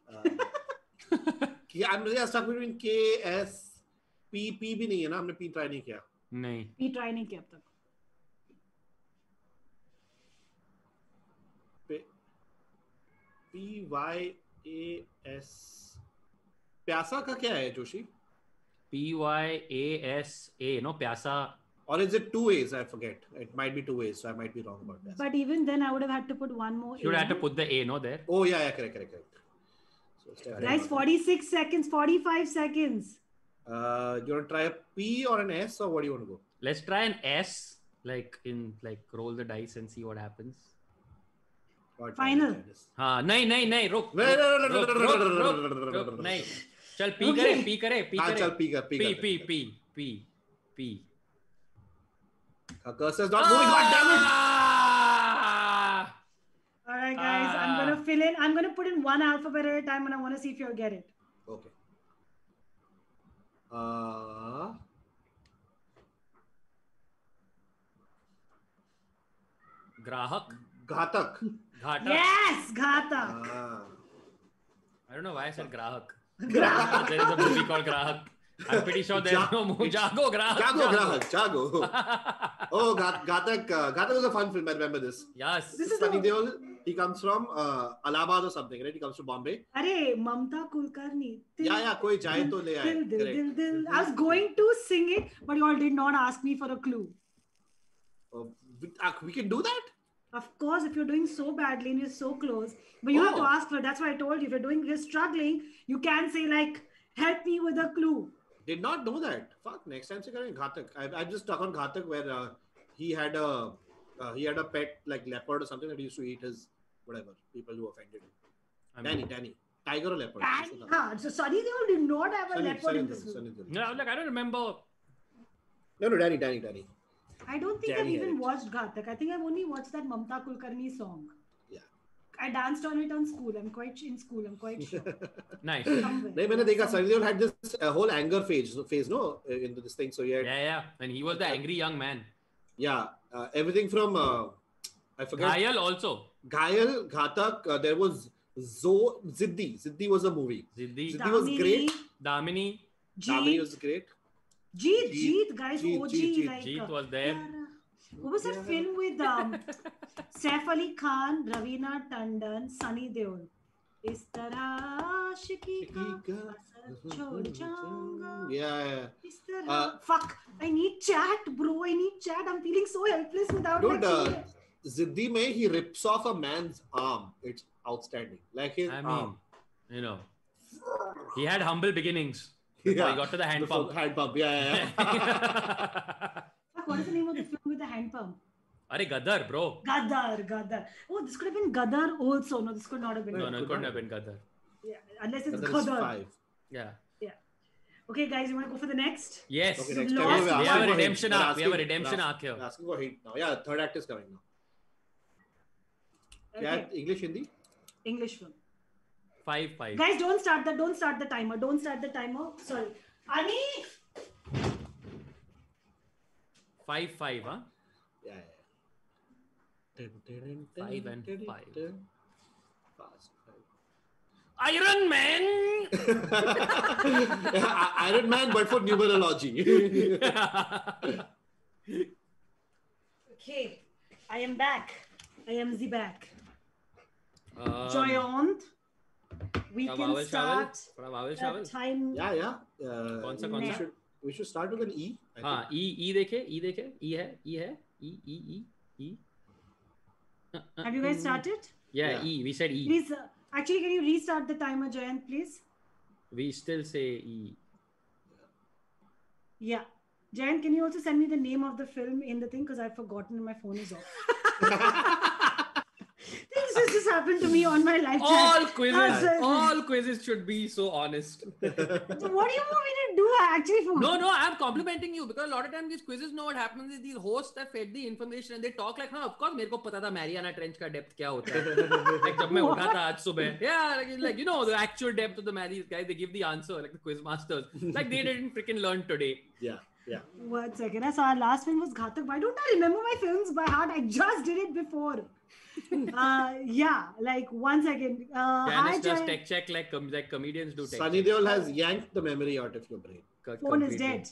I'm stuck between K, S, P भी नहीं है ना, हमने P try नहीं किया. नहीं. P try नहीं किया अब तक. P-Y-A-S. प्यासा का क्या है जोशी? P-Y-A-S-A, no, प्यासा. Or is it 2 A's? I forget. It might be 2 A's, so I might be wrong about that. But even then, I would have had to put one more. You would have to put the A, no, there. Oh yeah, correct. So Guys, 46 seconds, 45 seconds. You want to try a P or an S, or what do you want to go? Let's try an S, roll the dice and see what happens. Final. हाँ नहीं रुक नहीं चल पी करे चल पी Curse is not moving. God damn it! All right, guys. I'm gonna fill in. I'm gonna put in one alphabet at a time, and I want to see if you'll get it. Okay. Grahak. Ghatak. Yes, Ghatak. I don't know why I said Grahak. There is a movie called Grahak. I'm pretty sure there's no movie. Jago. Oh, Ghatak. Ghatak was a fun film. I remember this. Yes. This is Sunny Deol. He comes from Allahabad or something, right? He comes from Bombay. Arey, Mamta Kulkarni. Yeah. Koi jaye to le aaye. Dil. I was going to sing it, but you all did not ask me for a clue. We can do that? Of course, if you're doing so badly and you're so close, but you have to ask for it. That's why I told you, if you're struggling, you can say like, help me with a clue. Did not know that. Fuck, next time say Ghatak. I just stuck on Ghatak where he had a pet like leopard or something that he used to eat his whatever people who offended him. Danny. Tiger or leopard? So Sunny Deol did not have a leopard in this movie. No, like I don't remember. No, Danny. I don't think I've even watched Ghatak. I think I've only watched that Mamta Kulkarni song. Yeah. I danced on it in school. I'm quite sure. Nice. नहीं मैंने देखा Sunny Deol had this whole anger phase no into this thing, so he had and he was the angry young man. Yeah, everything from I forget. Ghayal also. Ghayal, Ghatak. There was Ziddi. Ziddi was a movie. Ziddi was great. Damini was great. Jeet, guys. OG. Jeet was there. What was that film with Saif Ali Khan, Raveena Tandon, Sunny Deol? Is tarah aashiki ka asar chhod jaunga. Yeah. Fuck. I need chat, bro. I'm feeling so helpless without dude, Ziddi mein he rips off a man's arm. It's outstanding. Like his arm. You know, he had humble beginnings. Yeah. He got to the hand pump. Yeah. What is the name of the film with the hand pump? Gadar, bro. Gadar. Oh, this could have been Gadar also. No, this could not have been. No, it couldn't have been Gadar. Yeah, unless it's Gadar. 5. Yeah. Okay, guys, you want to go for the next? Yes. Okay, next we have a redemption arc. We have a redemption arc here. Asking for hate now. Yeah, third act is coming now. Okay. Yeah, English, Hindi? English film. 5. Guys, don't start the timer. Sorry. Ani! 5, huh? Yeah. 5 and 5. Fast. Iron Man! Iron Man, but for numerology. Okay, I am back. I am the back. Joyant. We can start time. Yeah. कौन सा? We should start with an E. हाँ, E देखे. E है. E. Have you guys started? Yeah, E. We said E. Please, actually, can you restart the timer, Jayant, please? We still say E. Yeah. Jayant, can you also send me the name of the film in the thing? Because I've forgotten and my phone is off. This just happened to me on my live chat. All quizzes should be so honest. So what do you want me to do? I actually forgot. No, I'm complimenting you because a lot of times these quizzes know what happens is these hosts have fed the information and they talk like, of course, मेरे को पता था Mariana Trench का depth क्या होता है. Like जब मैं उठा था आज सुबह. Yeah, like you know the actual depth of the Mari's guys, they give the answer like the quiz masters. Like they didn't freaking learn today. Yeah. 1 second. I saw our last film was Ghatak. Why don't I remember my films by heart? I just did it before. Yeah, like 1 second. Janice just tech check like comedians do. Tech Sunny Deol has yanked the memory out of your brain. Phone is dead.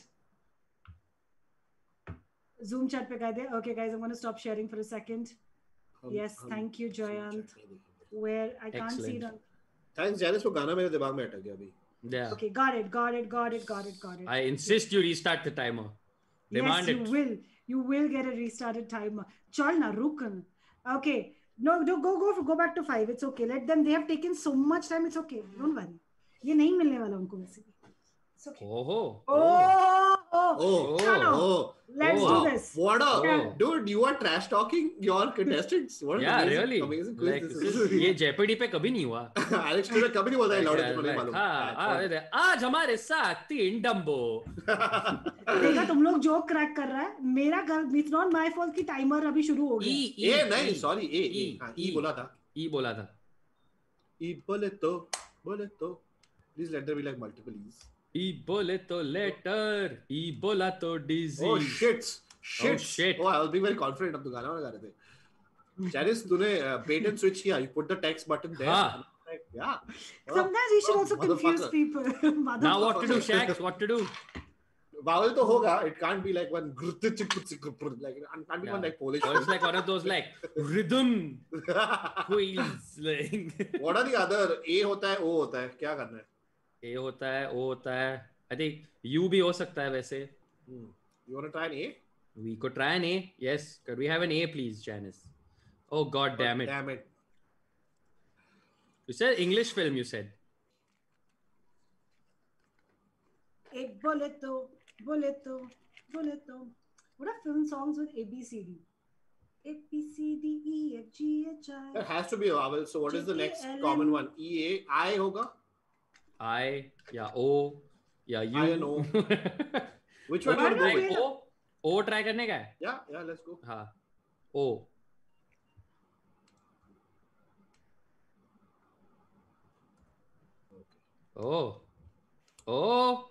Zoom chat pe kaide. Okay, guys, I'm going to stop sharing for a second. Yes, thank you, Joyant. Where I can't see it on. Thanks, Janice. वो गाना मेरे दिमाग में अटक गया अभी. Yeah. Okay, got it. I insist you restart the timer. Demand yes, you will get a restarted timer. Chal na, ruk. Okay. No, go back to 5. It's okay. Let them. They have taken so much time. It's okay. Don't worry. ये नहीं मिलने वाला उनको वैसे भी. It's okay. Oh. Oh, chalo. Let's do this. What a Yeah. dude! You are trash talking your contestants. What Yeah, an really. amazing quiz Like, this this is. is ये Jeopardy पे कभी नहीं हुआ. Alex Trebek कभी नहीं बोलता है लौड़े तो नहीं Like, मालूम. हाँ, आज हमारे साथ 3 डम्बो. देखा तुम लोग जोक क्रैक कर रहा है. मेरा गलत. It's not my fault कि टाइमर अभी शुरू हो गया. ए नहीं, sorry, E बोला था. E बोला था. E बोले तो. Please let there be like multiple E's. E बोले तो लेटर. E बोला तो disease. Oh shit. Oh, I was being very confident. अब तो गाना गा रहे थे. Janice, तूने bait and switch किया. You put the text button there. हाँ. Yeah. Sometimes we should also confuse people. Now what to do, Shax? What to do? Vowel to hoga. It can't be like one like it can't be one like Polish. Or it's like one of those like rhythm quiz. Like. What are the other? A होता है, O होता है. क्या करना है? A होता है, O होता है. I think U भी हो सकता है वैसे. You want to try an A? We could try an A. Yes. Could we have an A, please, Janice? Oh God, damn it! Damn it! You said English film. You said. एक boleto. What are film songs with ABCD? A B C D E F G H I. There has to be a vowel. So what is the next common one? E A I होगा? I, yeah, O, yeah, U. I and O. Which one do you want to go with? O try करने का है? Yeah, let's go. हाँ, O. Oh.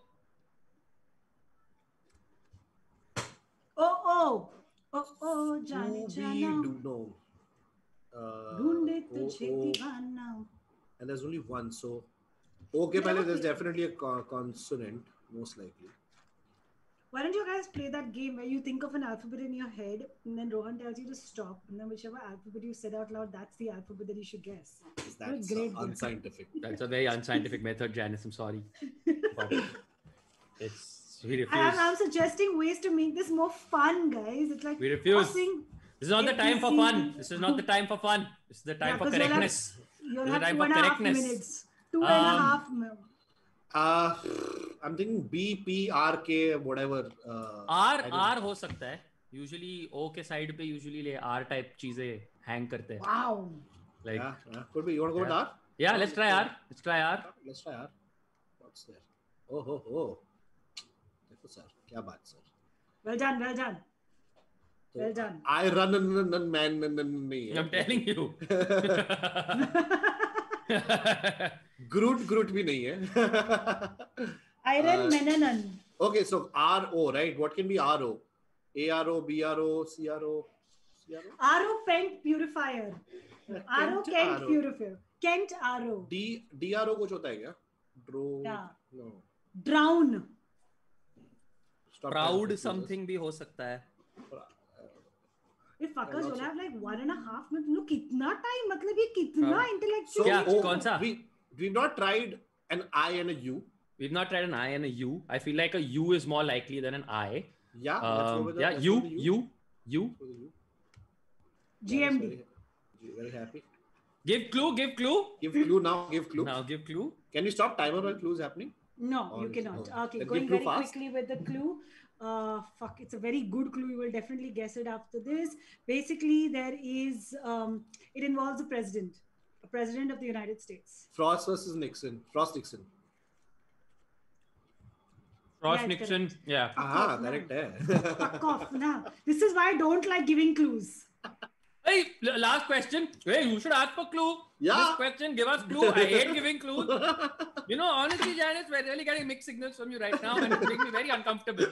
जाने जाना. ढूंढे तुझे दीवाना. And there's only one, so okay, पहले there's definitely a consonant, most likely. Why don't you guys play that game where you think of an alphabet in your head and then Rohan tells you to stop, and then whichever alphabet you said out loud, that's the alphabet that you should guess. That's great unscientific. That's a very unscientific method, Janice. I'm sorry. But we refuse. I'm suggesting ways to make this more fun, guys. It's like we refuse. Passing this is not the time for fun. This is not the time for fun. This is the time for correctness. You'll have 2.5 minutes. 2.5 minutes. I'm thinking B, P, R, K, whatever. R हो सकता है. Usually O के side पे usually ले R type चीजें hang करते हैं. Wow. Like could be. You want to go with R? Yeah, let's try R. Let's try R. What's there? Oh. देखो sir, क्या बात sir. Well done. I run man नहीं. I'm telling you. Groot भी नहीं है. Iron Menanan. Okay, so R-O, right? What can be R-O? A-R-O, B-R-O, C-R-O, C-R-O? R-O Kent Purifier. R-O Kent Purifier. Kent R-O. D-R-O कुछ होता है क्या? Yeah. No. Drown. Proud something भी हो सकता है. If fuckers will have like 1.5 minutes, look, कितना time, मतलब ये कितना intellectual. क्या कौन सा? We've not tried an I and a U. We've not tried an I and a U. I feel like a U is more likely than an I. Yeah. Let's go with that. U. GMD. Very happy. Give clue. Give clue now. Now give clue. Can you stop timer while clue is happening? No, you cannot. Okay, Let's going give clue very fast. quickly with the clue. It's a very good clue. You will definitely guess it after this. Basically, there is, it involves a president of the United States. Frost versus Nixon. Frost Nixon. Nixon. Yeah. Correct. Fuck off now. This is why I don't like giving clues. Hey, last question. Hey, you should ask for clue. Yeah. This question, give us clue. I hate giving clues. You know, honestly, Janice, we're really getting mixed signals from you right now, and it's making me very uncomfortable.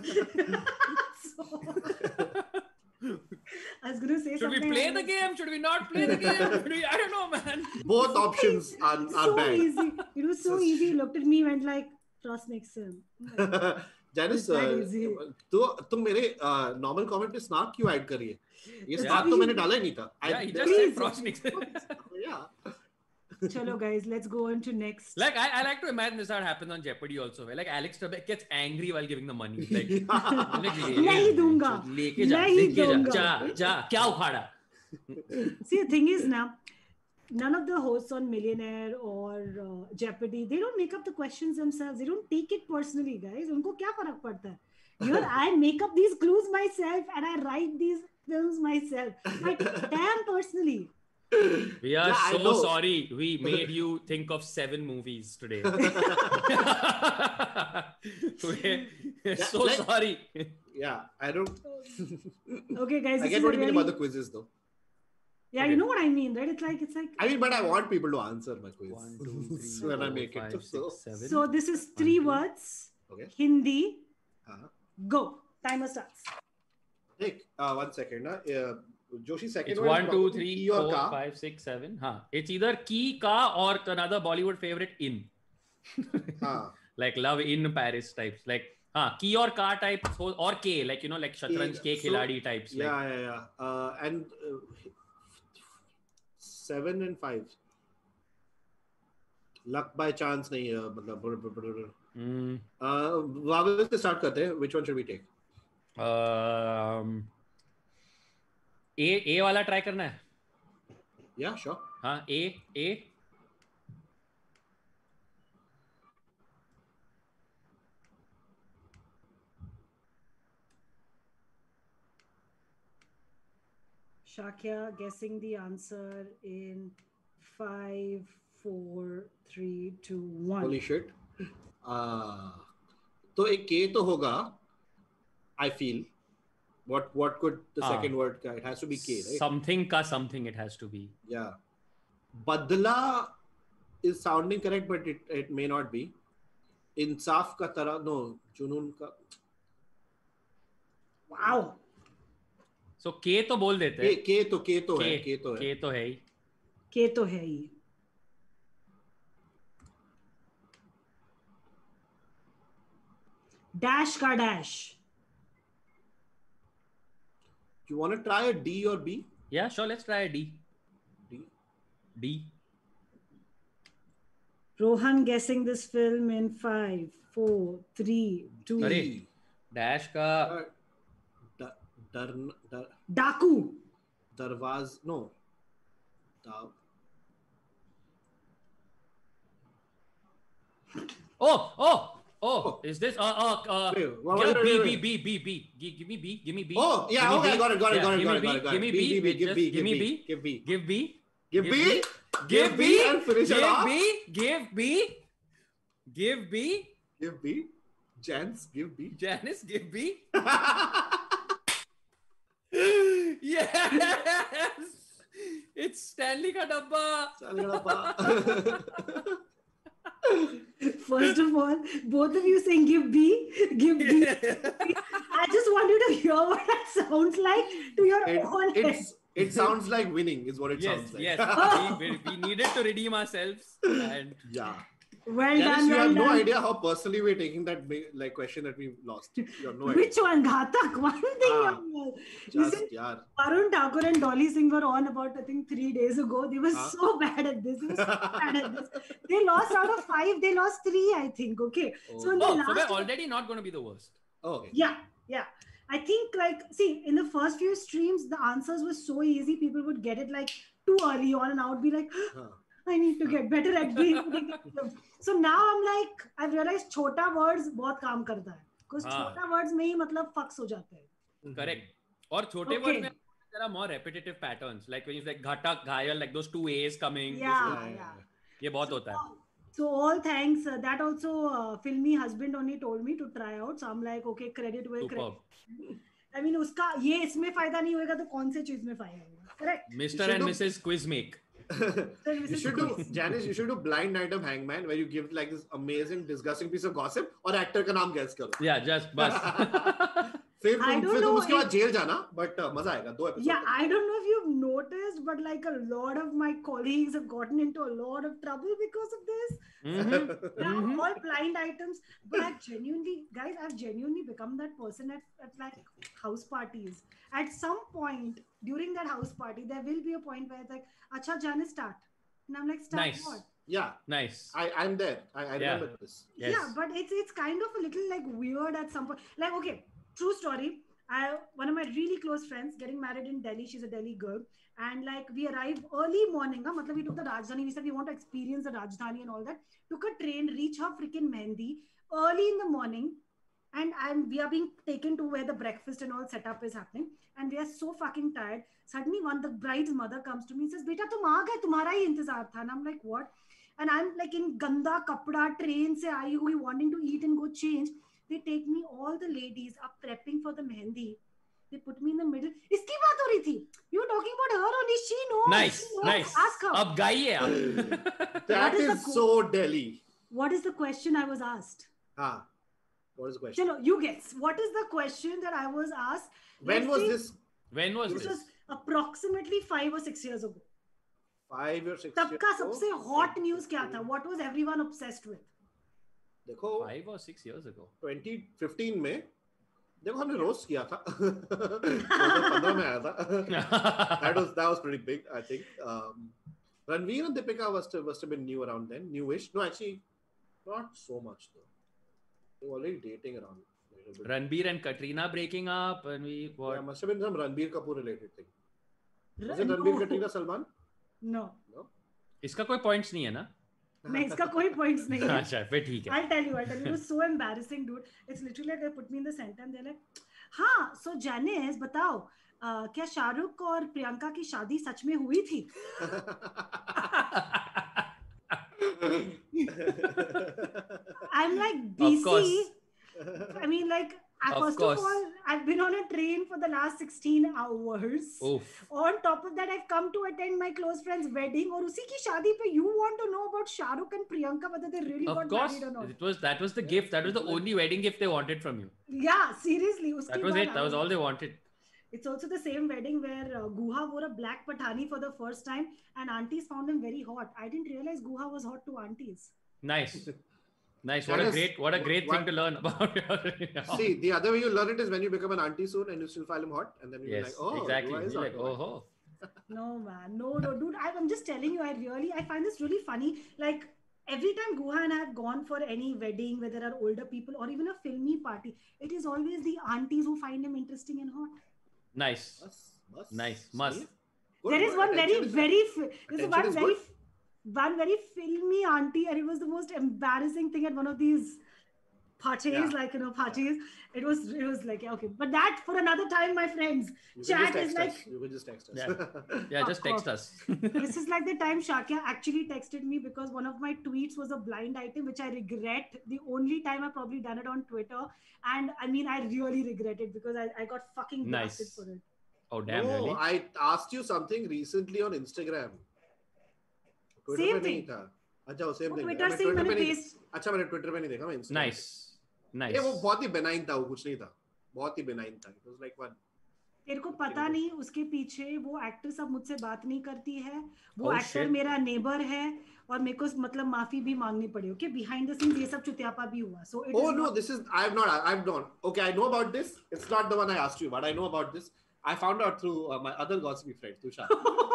I was going to say Should we play the game? Should we not play the game? I don't know, man. Both options are so bad. Easy. It was so easy. He looked at me and went like, Frost Nixon. Janice, तुम मेरे normal comment पे snark क्यों add कर रही है? ये snark तो मैंने डाला ही नहीं था. Yeah, he just said Frost Nixon. Yeah. Chalo guys, let's go on to next. Like I like to imagine this happens on Jeopardy also, where like Alex Trebek gets angry while giving the money. Like, नहीं दूंगा. लेके जा, क्या उखाड़ा? See, the thing is now, none of the hosts on Millionaire or Jeopardy, they don't make up the questions themselves. They don't take it personally, guys. उनको क्या फर्क पड़ता है? I make up these clues myself and I write these films myself. Like, damn, personally. We are Yeah, I so know. sorry we made you think of 7 movies today. We're so like- sorry. Yeah, I don't. Okay, guys. I this get is what a you mean really- about the quizzes, though. Yeah, Okay. you know what I mean, right? It's like. I mean, but I want people to answer my quiz 1, 2, 3, when I 4, make 5, it. 6, 7. So this is 3 2. words. Okay. Hindi. Uh-huh. Go. Timer starts. Take 1 second. Joshi, second It's one. 1, is 2, probably 3, key or 4, ka. 5, 6, 7. It's either Ki, Ka, or another Bollywood favorite in. हाँ. Like Love in Paris types. Like Ki or Ka types, or K, like like Shatranj K So- Khiladi types. Like, Yeah. And 7 and 5. Luck by chance नहीं है मतलब. Vowel से start करते हैं. Which one should we take? A वाला try करना है. Yeah, sure. हाँ, A. Shakya guessing the answer in 5, 4, 3, 2, 1. Holy shit. तो एक K तो होगा. I feel. What could the second word? It has to be K, right? Something ka something it has to be. Yeah. Badla is sounding correct, but it may not be. Insaf ka tarah, no. Junoon ka. Wow. So K तो बोल देते हैं. K तो है. K तो है ही. K तो है ही. Dash ka dash. You want to try a D or B? Yeah, sure. Let's try a D. D. Rohan guessing this film in 5, 4, 3, 2. अरे dash का Daku. Darvaz, no. Oh, is this Wait. B. Give me B. Oh, yeah, Give me okay, B. got it. Give me B. Give B. Give me B. Give B. Give B. Give B. Give B. and finish it off. Give B. Give B. Janice, give B. Janice, give B. Yes. It's Stanley ka dabba. First of all, both of you saying give B. I just want you to hear what that sounds like to your own head. It sounds like winning is what it sounds like. Yes. We needed to redeem ourselves. And Yeah. Well Janice, done. you Well have no done. idea how personally we're taking that question that we lost. You have no idea. Which one? Ghatak. One thing. Just, Listen, yaar. Varun Thakur and Dolly Singh were on about, I think, 3 days ago. They were so bad at this. They lost out of 5. They lost 3, I think. Okay. So in the so last we're already not going to be the worst. Oh, okay. Yeah. I think in the first few streams, the answers were so easy. People would get it like too early on, and I would be like, I need to get better at being. So now I'm like, I've realized छोटा words बहुत काम करता है. Because छोटा words में ही मतलब fucks हो जाते हैं. Correct. और छोटे words में there are more repetitive patterns. Like when you say ghatak, ghayal, like those 2 A's coming. Yeah. ये बहुत होता है. So all thanks. That also filmy husband only told me to try out. So I'm like, okay, credit where credit. I mean, उसका ये इसमें फायदा नहीं होगा तो कौन से चीज में फायदा होगा? Correct. Mr. and Mrs. Quizmake. You should do, Janice, you should do blind item hangman where you give like this amazing, disgusting piece of gossip और actor का नाम guess करो. Yeah, just बस. फिर तुम उसके बाद जेल जाना, but मजा आएगा 2 episodes. Yeah, I don't know if you've noticed, but like a lot of my colleagues have gotten into a lot of trouble because of this. They're all blind items. But I've genuinely become that person at like house parties. At some point during that house party, there will be a point where it's like, Acha, Janice, start. And I'm like, start Nice. what? Yeah. Nice. I'm there. I remember this. Yes. Yeah, but it's kind of a little like weird at some point. Like, okay, true story. One of my really close friends getting married in Delhi. She's a Delhi girl. And like we arrived early morning. We took the Rajdhani. We said we want to experience the Rajdhani and all that. Took a train, reach her freaking Mehndi early in the morning. and we are being taken to where the breakfast and all setup is happening, and we are so fucking tired. Suddenly the bride's mother comes to me and says, "Beta, tum aa gaye, tumhara hi intezar tha." And I'm like, "What?" And I'm like in ganda kapda, train se aayi hui, wanting to eat and go change. They take me, all the ladies are prepping for the mehendi. They put me in the middle. Iski baat ho rahi thi. You were talking about her only. She knows. Nice, She knows. nice. Ask her. अब गाइए आप. That is so Delhi. What is the question I was asked? What is the question? Chalo, you guess. What is the question that I was asked? When was this? When was This this? was approximately 5 or 6 years ago. 5 or 6 तब years का ago? सबसे hot news क्या था? What was everyone obsessed with? देखो 5 or 6 years ago. 2015 में देखो हमने roast किया था 2015 में आया था. that was pretty big, I think. Ranveer and Deepika must have been new around then, newish. No, actually not so much though. They were already dating around. Ranbir and Katrina breaking up, and we what? Yeah, must have been some Ranbir Kapoor related thing. Was it No. Ranbir, Katrina, Salman? No. No. इसका कोई points नहीं है ना? नहीं, इसका कोई points नहीं है. अच्छा, फिर ठीक है. I'll tell you. It was so embarrassing, dude. It's literally like they put me in the center and they're like, हाँ, so Janice, बताओ, क्या शाहरुख और प्रियंका की शादी सच में हुई थी? I'm like, BC. Of course. I mean, like, first course. of all, I've been on a train for the last 16 hours. Oof. On top of that, I've come to attend my close friend's wedding. और उसी की शादी पे you want to know about Shahrukh and Priyanka, whether they really Of got course, married or not. that was the gift. That was the only wedding gift they wanted from you. Yeah, seriously. उसके That was बाद it. That was all they wanted. It's also the same wedding where Guha wore a black pathani for the first time and aunties found him very hot. I didn't realize Guha was hot to aunties. Nice. Nice. That What a great thing to learn about. See, the other way you learn it is when you become an auntie soon and you still find him hot, and then you're Yes, like, oh, exactly. Guha is You're hot. like, oh. No, man. No, dude. I'm just telling you, I find this really funny. Like, every time Guha and I have gone for any wedding where there are older people or even a filmy party, it is always the aunties who find him interesting and hot. Nice. Must. See? There is one Attention is one very filmy auntie, and it was the most embarrassing thing at one of these parties, parties. It was like, okay, but that for another time, my friends. Chat is like, you can just text us. Yeah, just text us. This is like the time Shakya actually texted me because one of my tweets was a blind item, which I regret. The only time I probably done it on Twitter, and I mean, I really regret it because I got fucking blasted for it. Oh damn! No, Really? I asked you something recently on Instagram. Twitter Same पे नहीं thing. था. अच्छा वो same thing. Twitter मैं से ही Twitter मैंने पे नहीं- paste. अच्छा मैंने Twitter पे नहीं देखा, मैं Instagram. Nice. ये वो बहुत ही benign था, वो कुछ नहीं था. बहुत ही benign था. It was like one. तेरे को पता नहीं उसके पीछे वो एक्ट्रेस अब मुझसे बात नहीं करती है. वो Oh, एक्टर shit. मेरा नेबर है और मेरे को मतलब माफी भी मांगनी पड़ी. ओके, बिहाइंड द सीन्स ये सब चुतियापा भी हुआ. So it Oh is no, not- this is I've not. Okay, I know about this. It's not the one I asked you, but I know about this. I found out through my other gossipy friend Tushar.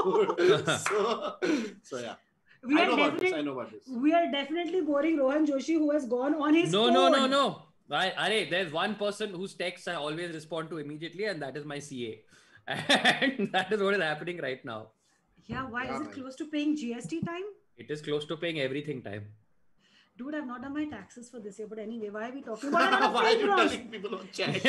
so yeah. I know about this. We are definitely boring Rohan Joshi, who has gone on his phone. No. There's one person whose texts I always respond to immediately, and that is my CA. And that is what is happening right now. Yeah, why Yeah, is it man. close to paying GST time? It is close to paying everything time. Dude, I've not done my taxes for this year, but anyway, why are we talking about another Why are film you rush? telling people on chat?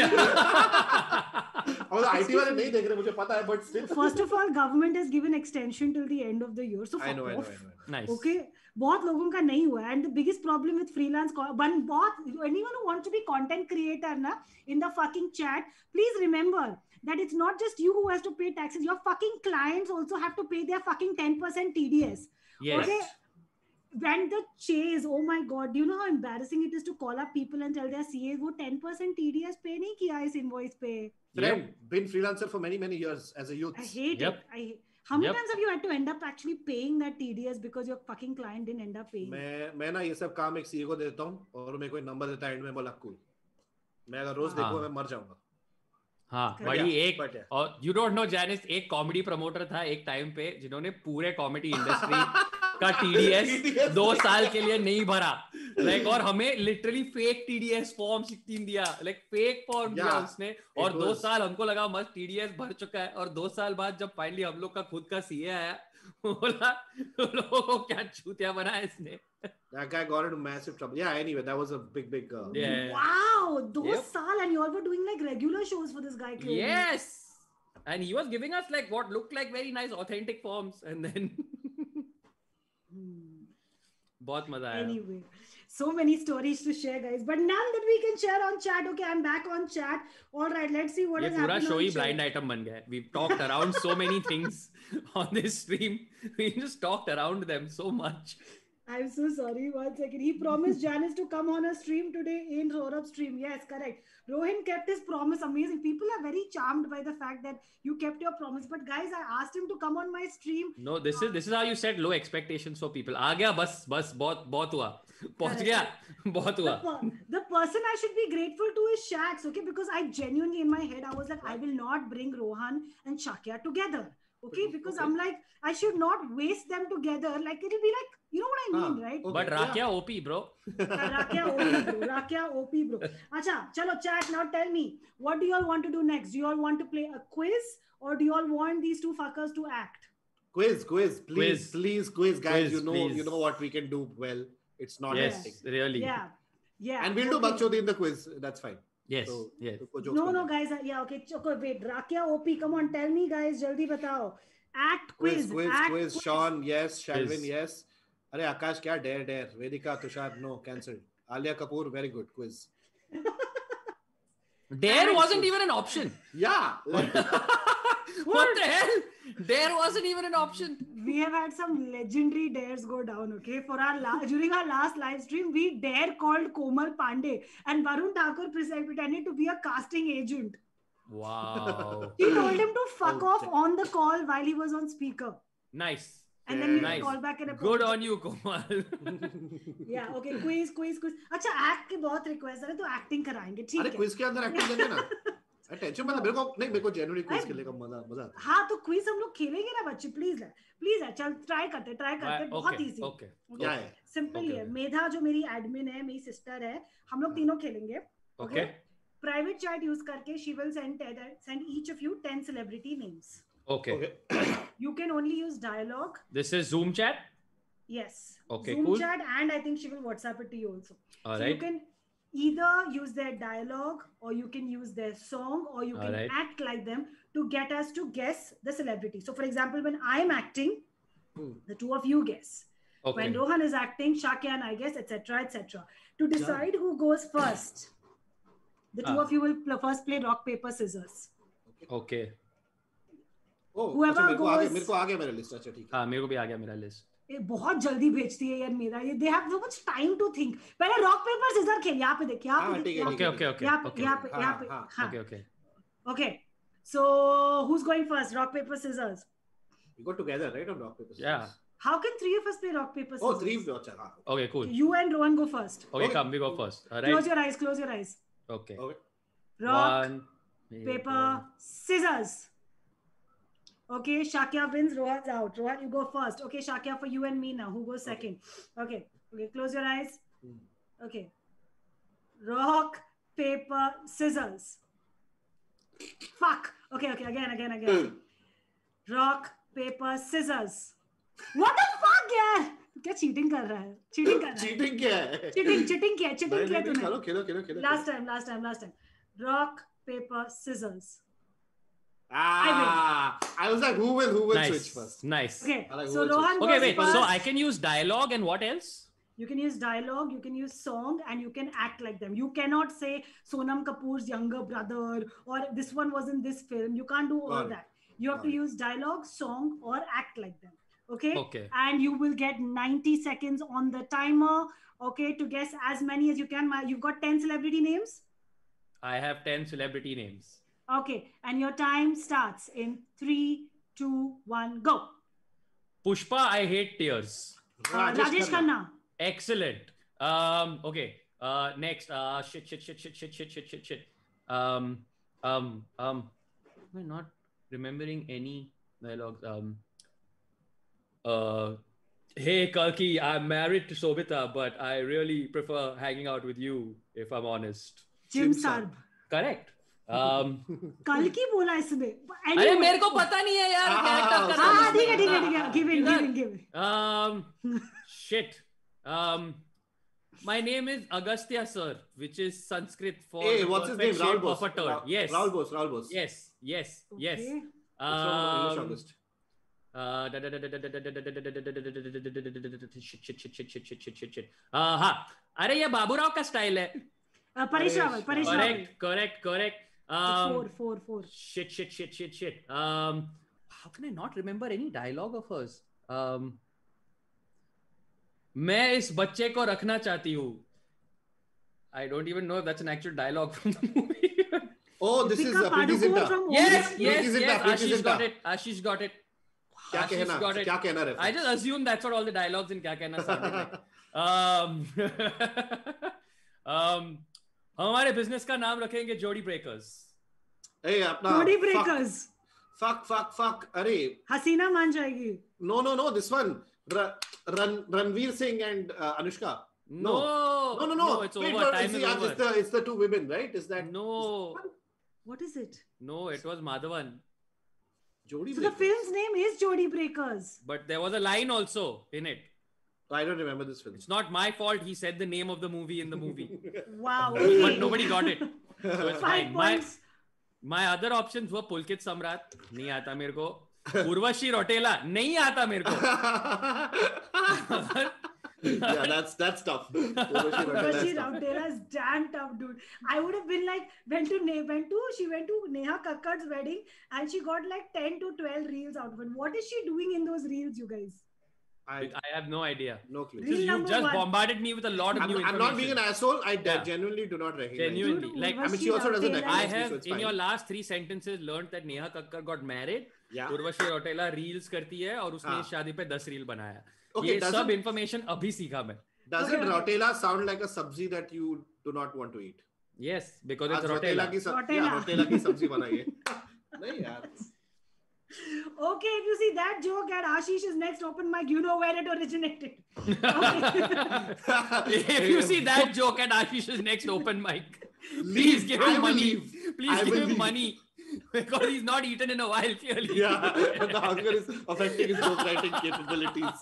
और IT वाले नहीं देख रहे, मुझे पता है, but still. First of all, government has given extension till the end of the year. So I know. Nice. Okay, बहुत लोगों का नहीं हुआ, and the biggest problem with freelance, anyone who wants to be content creator na in the fucking chat, please remember that it's not just you who has to pay taxes. Your fucking clients also have to pay their fucking 10% TDS. Yes. Okay. When the chase, oh my god, do you know how embarrassing it is to call up people and tell their CAs वो 10% TDS pay नहीं किया इस invoice पे. Friend, been freelancer for many years as a youth. I hate Yep. it. How many times have you had to end up actually paying that TDS because your fucking client didn't end up paying? मैं ना ये सब काम एक CA को देता हूँ और मेरे को एक नंबर देता है एंड में, बोला कूल. मैं अगर रोज देखूँ मैं मर जाऊंगा. हाँ, But बड़ी yeah, एक but yeah. और यू डोंट नो जैनिस, एक कॉमेडी प्रमोटर था एक टाइम पे जिन्होंने पूरे कॉमेडी इंडस्ट्री का TDS 2 साल के लिए नहीं भरा. लाइक और हमें लिटरली फेक TDS फॉर्म 16 दिया, लाइक फेक फॉर्म दिया उसने, और 2 साल हमको लगा मस्त TDS भर चुका है, और 2 साल बाद जब फाइनली हम लोग का खुद का CA आया, बोला लोगों को क्या चूतिया बनाया इसने. That guy got into massive trouble. Yeah, anyway, that was a big. Yeah. Wow, those Yep. saal, and you all were doing like regular shows for this guy. Clearly. Yes. And he was giving us like what looked like very nice authentic forms, and then बहुत मजा आया. Anyway, so many stories to share, guys, but none that we can share on chat. Okay, I'm back on chat. All right, let's see what ये has पूरा happened show on he chat. blind item बन गया है. We've talked around so many things on this stream. We just talked around them so much. I'm so sorry. One second. He promised Janice to come on a stream today in Saurabh's stream. Yes, correct. Rohin kept his promise. Amazing. People are very charmed by the fact that you kept your promise. But guys, I asked him to come on my stream. No, this is how you set low expectations for people. आ गया बस बहुत हुआ. पहुंच गया बहुत हुआ. The person I should be grateful to is Shax, okay? Because I genuinely in my head I was like, I will not bring Rohan and Shakya together. Okay, because I'm like, I should not waste them together. Like it'll be like, you know what I mean, right? Okay. But Rakya OP, bro. Rakya OP, bro. Rakya OP, bro. Acha, chalo chat. Now tell me, what do you all want to do next? Do you all want to play a quiz, or do you all want these two fuckers to act? Quiz, please, quiz, guys. Quiz, please. You know what we can do well. It's not Yes, acting. really. Yeah. And we'll do Bakchodi in the quiz. That's fine. Yes, So, yes. No, guys. Yeah, okay. Wait. Rakya OP, come on. Tell me, guys. Jaldi batao. Act quiz. Quiz. Sean, yes. Shalvin, yes. अरे आकाश क्या dare. Vedika, Tushar, no, cancelled. Alia Kapoor, very good quiz. Dare wasn't even an option. Yeah. What the hell? Dare wasn't even an option. We have had some legendary dares go down, okay? For our during our last live stream, we dare called Komal Pandey, and Varun Thakur pretended to be a casting agent. Wow. He told him to fuck off on the call while he was on speaker. Nice. And then we Nice. call back and Good on you, Komal. Yeah, okay. Quiz. अच्छा, act के बहुत request है तो acting कराएंगे, ठीक अरे है? quiz के अंदर acting देंगे ना. टेंशन मत ले, मेरे को genuinely quiz खेलने का मजा आता है. हाँ, तो quiz हम लोग खेलेंगे ना बच्चे, please है, चल try करते, बहुत easy. Okay. Yeah. Simple ही है. मेधा जो मेरी admin है, मेरी sister है, हम लोग तीनों खेलेंगे. Okay. Private chat use करके she will send each of you 10 celebrity names. Okay. You can only use dialogue. This is Zoom chat? Yes. Okay, Zoom cool. chat, and I think she will WhatsApp it to you also. All so right. you can either use their dialogue, or you can use their song, or you can act like them to get us to guess the celebrity. So for example, when I'm acting, the two of you guess. Okay. When Rohan is acting, Shakya and I guess, etc., etc. To decide who goes first, the two of you will first play rock, paper, scissors. Okay. Whoever goes. मेरे को आ गया मेरा list. अच्छा ठीक है. हाँ, मेरे को भी आ गया मेरा लिस्ट. बहुत जल्दी भेजती है यार मेरा ये. They have so much time to think. पहले rock paper scissors खेल. यहाँ पे देख. Okay. Okay. So who's going first? Rock, paper, scissors. We go together, right? On rock, paper, scissors. Yeah. How can three of us play rock, paper, scissors? Oh, three. अच्छा. Okay, cool. You and Rohan go first. Okay, come, we go first. All right. Close your eyes. Okay. Rock, One, paper, scissors. Okay, Shakya wins, Rohan's out. Rohan, you go first. Okay, Shakya, for you and me now. Who goes second? Okay, close your eyes. Okay. Rock, paper, scissors. Fuck. Okay, again. Rock, paper, scissors. What the fuck, यार? क्या cheating कर रहा है? Cheating क्या है? Cheating किया तूने. खेलो. Last time. Rock, paper, scissors. I was like, who will nice. switch first? Nice. Okay, like so Rohan Okay, goes wait. first. So I can use dialogue and what else? You can use dialogue, you can use song, and you can act like them. You cannot say Sonam Kapoor's younger brother or this one was in this film. You can't do all that. You have to use dialogue, song, or act like them. Okay? And you will get 90 seconds on the timer, okay, to guess as many as you can. You've got 10 celebrity names? I have 10 celebrity names. Okay, and your time starts in 3, 2, 1, go. Pushpa, I hate tears. Rajesh Khanna. Excellent. Okay. Next. Shit. Am I not remembering any dialogues? Hey Kalki, I'm married to Sobita, but I really prefer hanging out with you, if I'm honest. Jim Sarb. Correct. कल की बोला इसने। अरे मेरे को पता नहीं है यार कैरेक्टर का हाँ ठीक है give in shit my name is Agastya sir, which is Sanskrit for Hey, what's his name? Rahul Bose. of a turd. Yes. Rahul Bose. Yes. Okay. English August. Shit. हाँ, अरे ये बाबूराव का स्टाइल है. Paresh Rawal. Correct. 4. Shit. How can I not remember any dialogue of hers? मैं इस बच्चे को रखना चाहती हूँ. I don't even know if that's an actual dialogue from the movie. Oh, this is Preeti Zinta. Yes. Preeti Zinta. Ashish got it. क्या कहना रे? I just assume that's what all the dialogues in क्या कहना sounded like. हमारे business का नाम रखेंगे जोड़ी ब्रेकर्स. Hey, अपना जोड़ी ब्रेकर्स. Fuck. अरे हसीना मान जाएगी. No. This one. Ranveer Singh and Anushka. No. It's over. Time is over. It's the two women, right? Is that no? What is it? No, it was Madhavan. Jodi So Breakers. the film's name is Jodi Breakers. But there was a line also in it. I don't remember this film. It's not my fault. He said the name of the movie in the movie. Wow. But nobody got it. So it's 5 fine. points. My other options were Pulkit Samrat. नहीं आता मेरे को. उर्वशी रौटेला नहीं आता मेरे को. Yeah, that's tough. Urvashi Rautela is damn tough, dude. I would have been like, she went to Neha Kakkad's wedding and she got like 10 to 12 reels out of it. What is she doing in those reels, you guys? I have no idea. No clue. Reel You number just 1. bombarded me with a lot of new information. I'm not being an asshole. I Yeah. genuinely do not recognize. Genuinely. Dude, Like, I mean, she also doesn't Rautela- I recognize me, have so it's in fine. your last 3 sentences learned that Neha Kakkar got married. Yeah. Urvashi Rautela reels करती है और उसने हाँ. इस शादी पे 10 reel बनाया. Okay, ये doesn't- सब information अभी सीखा मैं. Doesn't Rautela sound like a sabzi that you do not want to eat? Yes, because it's आज रौटेला. की Rautela. Rautela की सब्जी बनाई है. नहीं यार. Okay, if you see that joke at Ashish's next open mic, you know where it originated. If you see that joke at Ashish's next open mic, please give I him will money. leave. Please I give will him leave. money. Because he's not eaten in a while, clearly. Yeah, the hunger is affecting his ghostwriting capabilities.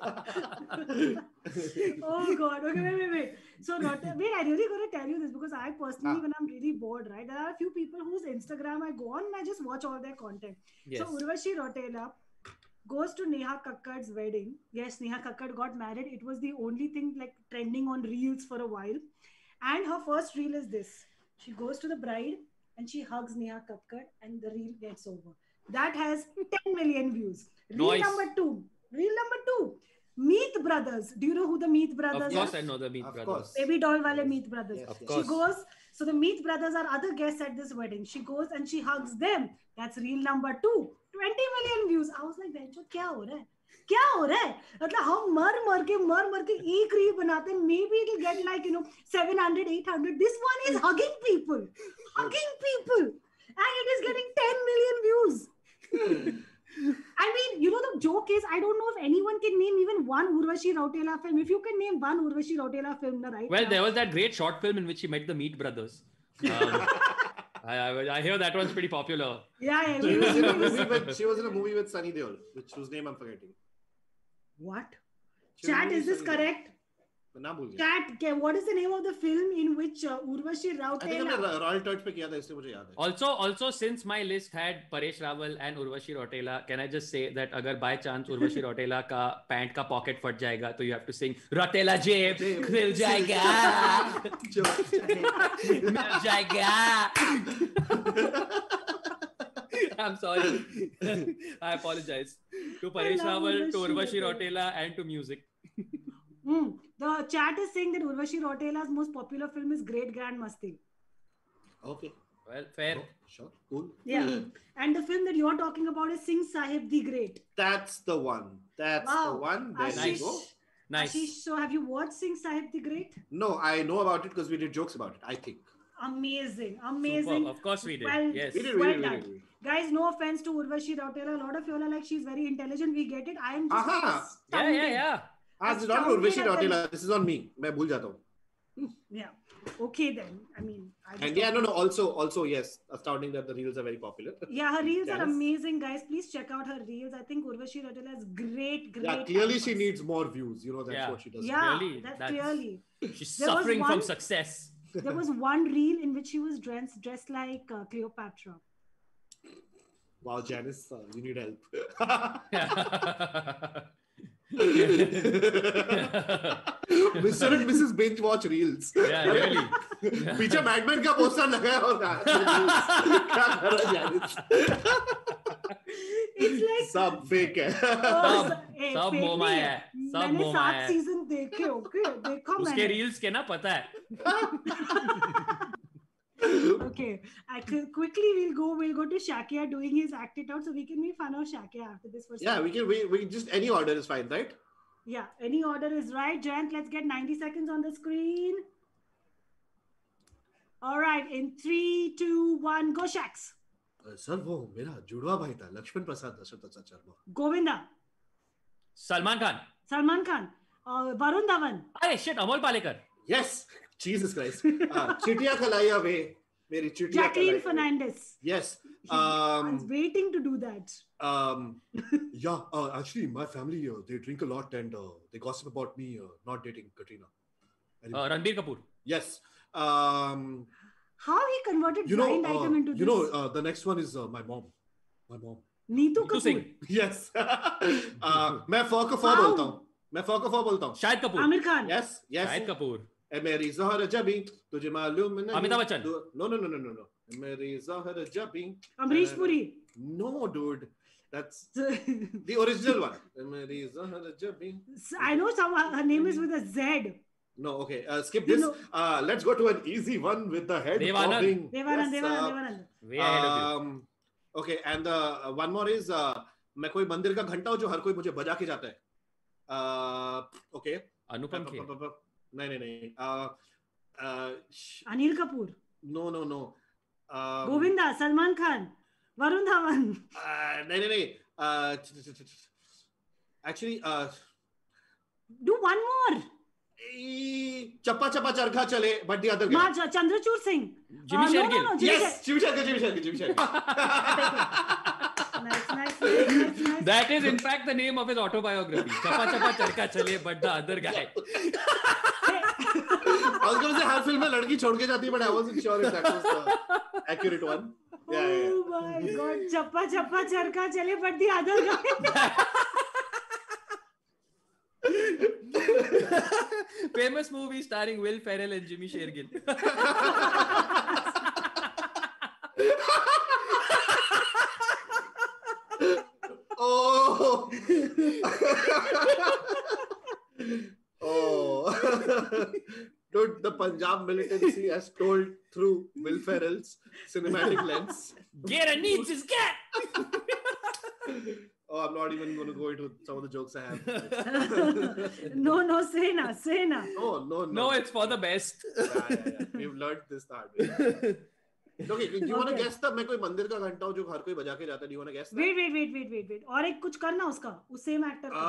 Oh God. Okay, wait. So, wait, I really got to tell you this because I personally, when I'm really bored, right, there are a few people whose Instagram I go on and I just watch all their content. Yes. So, Urvashi Rautela goes to Neha Kakkad's wedding. Yes, Neha Kakkad got married. It was the only thing like trending on reels for a while. And her first reel is this. She goes to the bride and she hugs Neha Kakkad and the reel gets over. That has 10 million views. Reel Nice. number two. Meet Brothers. Do you know who the Meet Brothers Of course, are? I know the Meet Of Brothers. course. Baby doll wale Meet Brothers. Yes, Of yes. course. She goes, so the Meet Brothers are other guests at this wedding. She goes and she hugs them. That's reel number 2. 20 million views. I was like, बेंचो क्या हो रहा है? क्या हो रहा है? मतलब हम मर के एक reel बनाते हैं. Maybe it'll get like 700, 800. This one is hugging people, and it is getting 10 million views. I mean, the joke is, I don't know if anyone can name even one Urvashi Rautela film. If you can name one Urvashi Rautela film, right? Well, there was that great short film in which she met the Meet Brothers. I hear that one's pretty popular. Yeah. She was in a movie with Sunny Deol, whose name I'm forgetting. What? She was in a Chat, movie is this with Sunny Deol. correct? ना भूल गया. Chat, what is the name of the film in which Urvashi I think हमने Rautela? Royal Touch पे किया था, इसलिए मुझे याद है. Also, since my list had Paresh Rawal and Urvashi Rautela, can I just say that अगर by chance Urvashi Rautela का पैंट का pocket फट जाएगा, तो you have to sing Rautela जेब खुल जाएगा, मिल जाएगा. I'm sorry. I apologize to Paresh love Rawal, to Urvashi Urvashi Rautela, and to music. The chat is saying that Urvashi Rautela's most popular film is Great Grand Masti. Okay. Well, fair. Oh, sure. Cool. Yeah. And the film that you're talking about is Singh Sahib the Great. That's the one. There Ashish. you go. Nice. Ashish, so have you watched Singh Sahib the Great? No, I know about it because we did jokes about it, I think. Amazing. Superb. Of course we did. Well, Yes. We did. Well done. Guys, no offense to Urvashi Rautela. A lot of you are like, she's very intelligent. We get it. I am just Yeah. This is not Urvashi Rautela. This is on me. मैं भूल जाता हूँ. Yeah. Okay then. I mean, And yeah, no. Also, yes, astounding that the reels are very popular. Yeah, her reels are Janice. amazing, guys. Please check out her reels. I think Urvashi Rautela has great. Yeah, clearly she time-pass. needs more views. You know, that's what she does. Yeah, Clearly, that's that's- clearly. She's There was suffering from one- success. There was one reel in which she was dressed like Cleopatra. Wow, Janice, you need help. Mr. and Mrs. Binge watch reels. Yeah, really. पीछे madman का poster लगाया होगा. क्या कर रहा है Janice? It's like सब fake है. सब मोमा है, सब मैंने मोमा 7 है. सीजन देखे. Okay, देखा उसके मैंने. रील्स के ना पता है. Okay, quickly we'll go to Shakya doing his act it out, so we can make fun of Shakya after this. For Yeah, we just any order is fine, right? Yeah, any order is right. Jayant, let's get 90 seconds on the screen. All right, in 3, 2, 1, go Shaks. Sir वो मेरा जुड़वा भाई था लक्ष्मण प्रसाद Dasharath Sharma. Govinda, Salman Khan. Salman Khan, Varun Dhawan. अरे shit, Amol Palekar. Yes, Jesus Christ. चिटिया खलाया वे मेरी चिटिया Jacqueline खलाया. Fernandez. Yes. I was waiting to do that. Yeah, actually, my family, they drink a lot and they gossip about me not dating Katrina. Anyway. Ranbir Kapoor. Yes. How he converted blind item into this? The next one is my mom. My mom. Neetu Kapoor. Singh. Yes. मैं for को for बोलता हूँ. मैं for को for बोलता हूँ. Shahid Kapoor. Amir Khan. Yes. Shahid Kapoor. ए मेरी ज़हर जबी तुझे मालूम नहीं. अमिताभ बच्चन. No. मेरी ज़हर जबी. Amrish Puri. No, dude. That's the original one. मेरी ज़हर जबी. I know her name is with a Z. No, okay. Skip this. Let's go to an easy one with the head Devanand. bobbing. Devanand. Way ahead of you. Okay, and one more is मैं कोई मंदिर का घंटा हूँ जो हर कोई मुझे बजा के जाता है. Okay. अनुपम खेर. नहीं. Anil Kapoor. No. Govinda. Salman Khan. Varun Dhawan. नहीं. Actually, Do one more. चप्पा चप्पा चरखा चले but the other guy. Chandrachur Singh. Jimmy Shergill. No, Jimmy Yes, Jimmy Shergill. Nice. That is in fact the name of his autobiography. Chapa chapa charka chale, but the other guy. I was going to say हर film में लड़की छोड़ के जाती है, but I wasn't sure if that was the accurate one. Yeah. Oh my God, chappa chappa charka chale, but the other guy. Famous movie starring Will Ferrell and Jimmy Shergill. Oh. Dude, the Punjab militancy has told through Will Ferrell's cinematic lens. Get a needs his cat. Oh, I'm not even going to go into some of the jokes I have. No, say na. No. No, it's for the best. Yeah. We've learned this the hard way. Okay, do you want to guess that मैं कोई मंदिर का घंटा हूँ जो हर कोई बजा के जाता है? Do you want to guess that? Wait. और एक कुछ करना उसका, उस same actor का.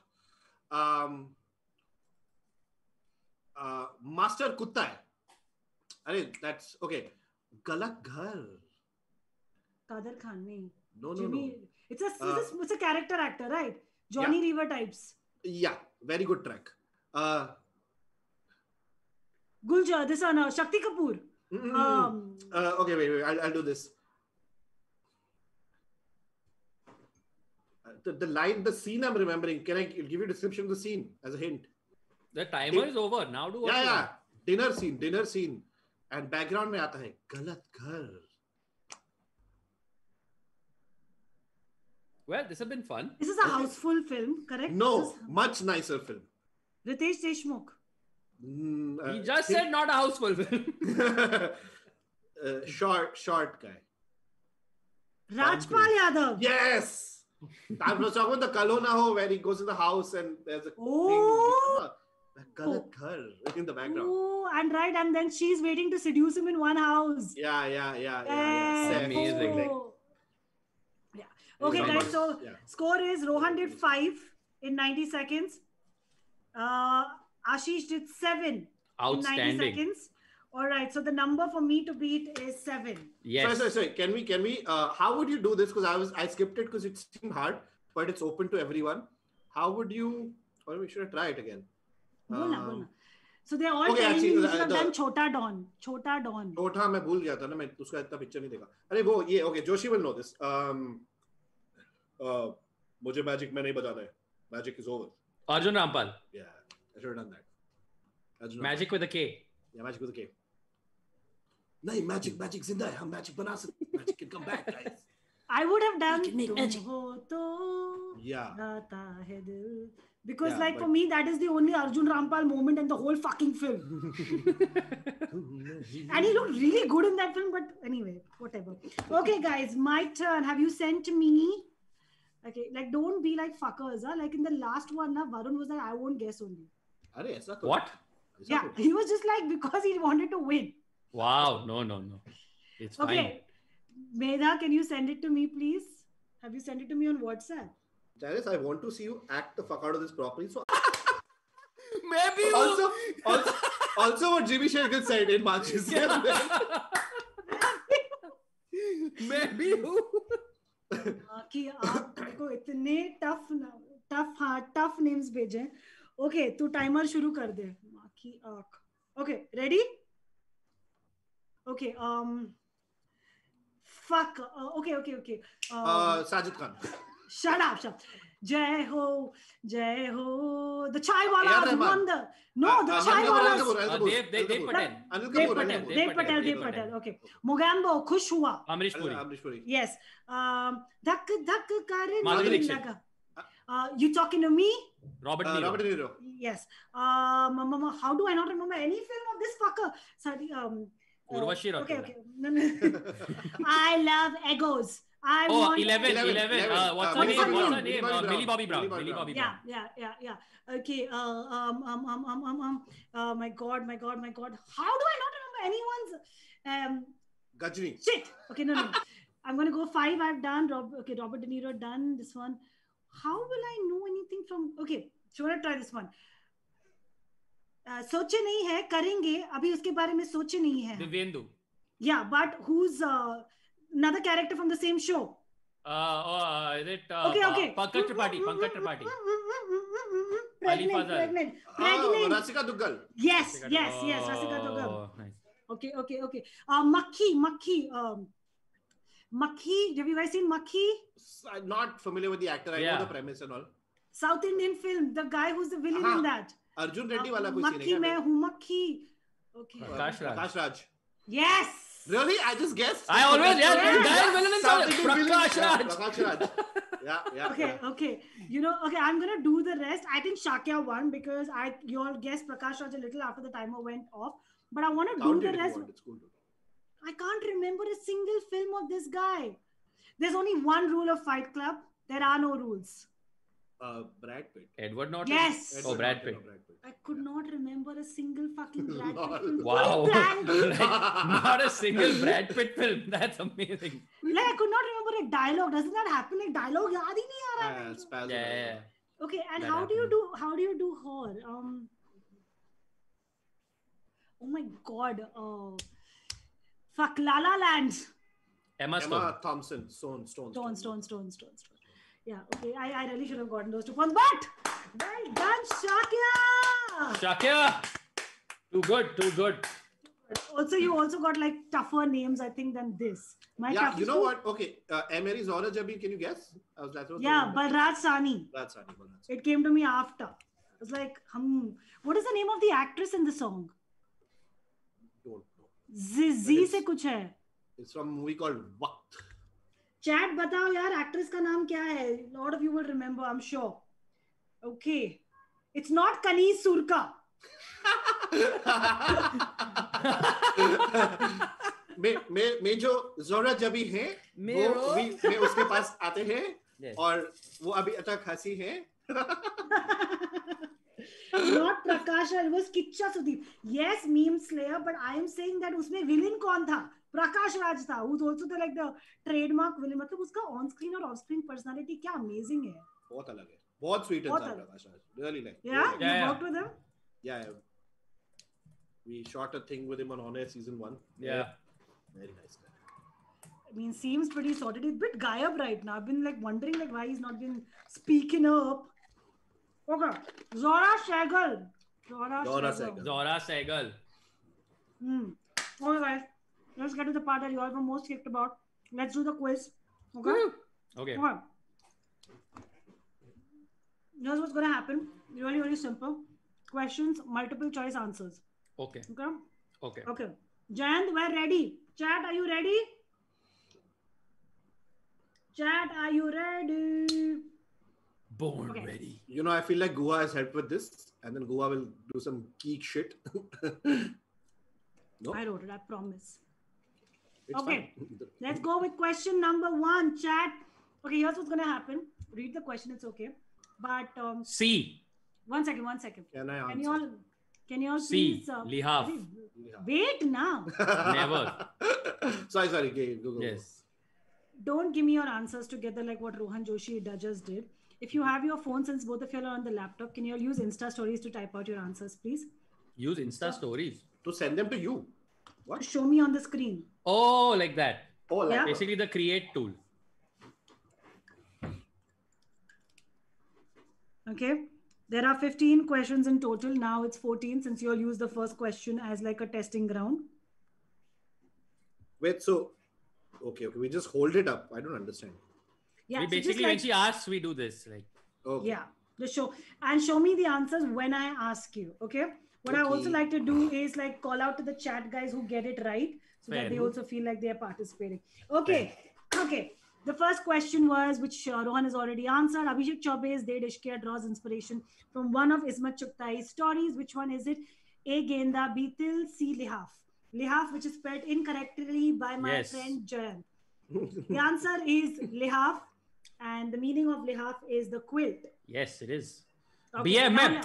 मास्टर कुत्ता है. अरे, that's okay. गलत घर. Kader Khan नहीं. No. It's a character actor, right? Johnny Lever types. Yeah, very good track. Guljar, this one, Shakti Kapoor. Okay, wait. I'll do this. The scene I'm remembering. Can I give you a description of the scene as a hint? The timer is over. Now do what? Yeah. Dinner scene. And background में आता है गलत घर. Well, this has been fun. This is a houseful film, correct? No, much nicer film. Ritesh Deshmukh. He just said not a houseful film. Short guy. Rajpal Yadav. Yes. I was talking about the Kalo Na Ho where he goes in the house and there's a Galat Ghar in the background. Oh, and then she's waiting to seduce him in one house. Yeah. Amazing. Yeah. Okay, guys. So score is Rohan did 5 in 90 seconds. Ashish did 7 in 90 Outstanding. seconds. All right. So the number for me to beat is 7. Yes. Sorry. Can we? How would you do this? Because I skipped it because it seemed hard, but it's open to everyone. How would you? Or we should try it again. बोलना. So they're all Okay, telling me actually, we should have the- done Chota Don. Chota Don. छोटा मैं भूल गया था ना, मैं उसका इतना पिक्चर नहीं देखा. अरे वो ये okay, Joshi will know this. मुझे मैजिक में नहीं बजाना है. Magic is over. Arjun Rampal. Yeah, I should have done that. Arjun Magic with a K. Yeah, magic with a K. नहीं, magic जिंदा है. हम magic बना सकते. Magic can come back, guys. I would have done make तुम magic. हो तो Yeah. गाता है दिल. Because Yeah, like but- for me that is the only Arjun Rampal moment in the whole fucking film. And he looked really good in that film, but anyway, whatever. Okay, guys, my turn. Have you sent me? Okay, like don't be like fuckers, huh? Like in the last one, Varun was like, I won't guess only. अरे ऐसा तो. What? ऐसा Yeah, तो- he was just like because he wanted to win. Wow. No. It's fine. Okay, Medha, can you send it to me, please? Have you sent it to me on WhatsApp? Janice, I want to see you act the fuck out of this properly. So Maybe also what Jimmy Shergill said in Marches. Maybe कि आपको इतने tough names भेजे. Okay, तू timer शुरू कर दे. की आंख. Okay, ready? Okay, fuck. Okay. Sajid Khan. Shut up. Jai ho. The Chai Wala A.R. Rahman. won the. No, the Chai Wala. Dev Patel. Okay. Mogambo, Khush Hua. Amrish Puri. Amrish Puri. Yes. Dhak karne Madhuri Dixit. laga. You talking to me? Robert De Niro. Robert De Niro. Yes. How do I not remember any film of this fucker? Sorry. Urvashi Rathore. Okay. No. I love egos. I Oh, want 11. What's her name? Millie Bobby Brown. Yeah. Okay. My God. How do I not remember anyone's? Gajni. Shit. Okay, no. I'm gonna go 5. I've done. Robert De Niro done this one. How will I know anything from? Okay, so I try this one. सोचे नहीं है, करेंगे. अभी उसके बारे में सोचे नहीं है. Divyendu. Yeah, but who's another character from the same show? Is it? Okay. Pankaj Tripathi. Pregnant. Rasika Duggal. Yes. Rasika Duggal. Oh, nice. Okay. Makhi. Have you guys seen Makhi? I'm not familiar with the actor. I know the premise and all. South Indian film. The guy who's the villain in that. Arjun Reddy वाला कोई Makhi scene है क्या? मैं हूँ Makhi. Okay. Prakash Raj. Yes. Really? I just guessed. I always guy villain in South Indian villain. Prakash Raj. Prakash Raj. Yeah. Okay. I'm gonna do the rest. I think Shakya won because you all guessed Prakash Raj a little after the timer went off. But I want to do the rest. It's cool. I can't remember a single film of this guy. There's only one rule of Fight Club. There are no rules. Brad Pitt. Edward Norton. Yes. Oh, Brad Pitt. I could not remember a single fucking Brad Pitt film. Wow. Blank. Not a single Brad Pitt film. That's amazing. Like I could not remember a dialogue. Doesn't that happen? Like dialogue yaad hi nahi aa raha hai. Spaz. Yeah. Okay, and That how do you do horror? Oh my God. Fuck, La La Land. Emma Stone. Thompson. Stone. Yeah, okay. I really should have gotten those 2 points, but well done, Shakya. Shakya. Too good. Also, you also got like tougher names, I think, than this. Yeah, you know what? Okay, Emery Zora Jabi, can you guess? Balraj Sahni. It came to me after. It was like, what is the name of the actress in the song? Don't know. Z से कुछ है. It's from a movie called Waqt. Chat बताओ यार, actress का नाम क्या है? A lot of you will remember, I'm sure. Okay. It's not Kanis Surka. में जो जोरा जबी है वो में उसके पास आते हैं और वो अभी अटक हंसी है. Not Prakash Raj, it was Kicha Sudeep. Yes, meme slayer, but I am saying that उसमें villain कौन था? Prakash Raj था. Who's also the like the trademark villain. मतलब उसका on screen और off screen personality क्या amazing है. बहुत अलग है. बहुत sweet इंसान Prakash Raj. Really like. Yeah, you worked with him? Yeah. We shot a thing with him on Honor season 1. Yeah. Very nice guy. I mean, seems pretty sorted. He's a bit gayab right now. I've been like wondering like why he's not been speaking up. Okay, Zora Sehgal. Zora Sehgal. Zora Sehgal. Okay, guys, let's get to the part that you all were most kicked about. Let's do the quiz. Okay. Okay. Here's what's gonna happen. Really, really simple. Questions, multiple choice answers. Okay. Okay. Okay. Okay. Jayant, we're ready. Chat, are you ready? Chat, are you ready? Born Okay. ready. You know, I feel like Guha has helped with this, and then Guha will do some geek shit. No, I wrote it, I promise. it's Okay. fine. Let's go with question number 1, chat. Okay, here's what's gonna happen. Read the question, it's okay. But C. one second. Can I Can answer? you all C. please Lihaf. wait now. Never. Sorry. Go. Yes. Don't give me your answers together like what Rohan Joshi just did. If you have your phone, since both of you are on the laptop, can you all use Insta stories to type out your answers, please? Use Insta stories. To send them to you. What? Show me on the screen. Oh, like that. Oh, like Yeah. Basically the create tool. Okay. There are 15 questions in total. Now it's 14 since you all use the first question as like a testing ground. Wait, so okay. We just hold it up. I don't understand. Yeah. We so just basically, like- when she asks, we do this. Like, Okay. Yeah, just show me the answers when I ask you. Okay. What I also Okay. like to do is like call out to the chat guys who get it right, so that Fair. they also feel like they are participating. Okay. Okay. The first question was, which Rohan has already answered. Abhishek Chaube's De Ishqiya draws inspiration from one of Ismat Chughai's stories. Which one is it? A. Genda, B. Til, C. Lihaf. Lihaf, which is spelled incorrectly by my Yes. friend Jayant. The answer is Lihaf, and the meaning of Lihaf is the quilt. yes, it is. Okay, now-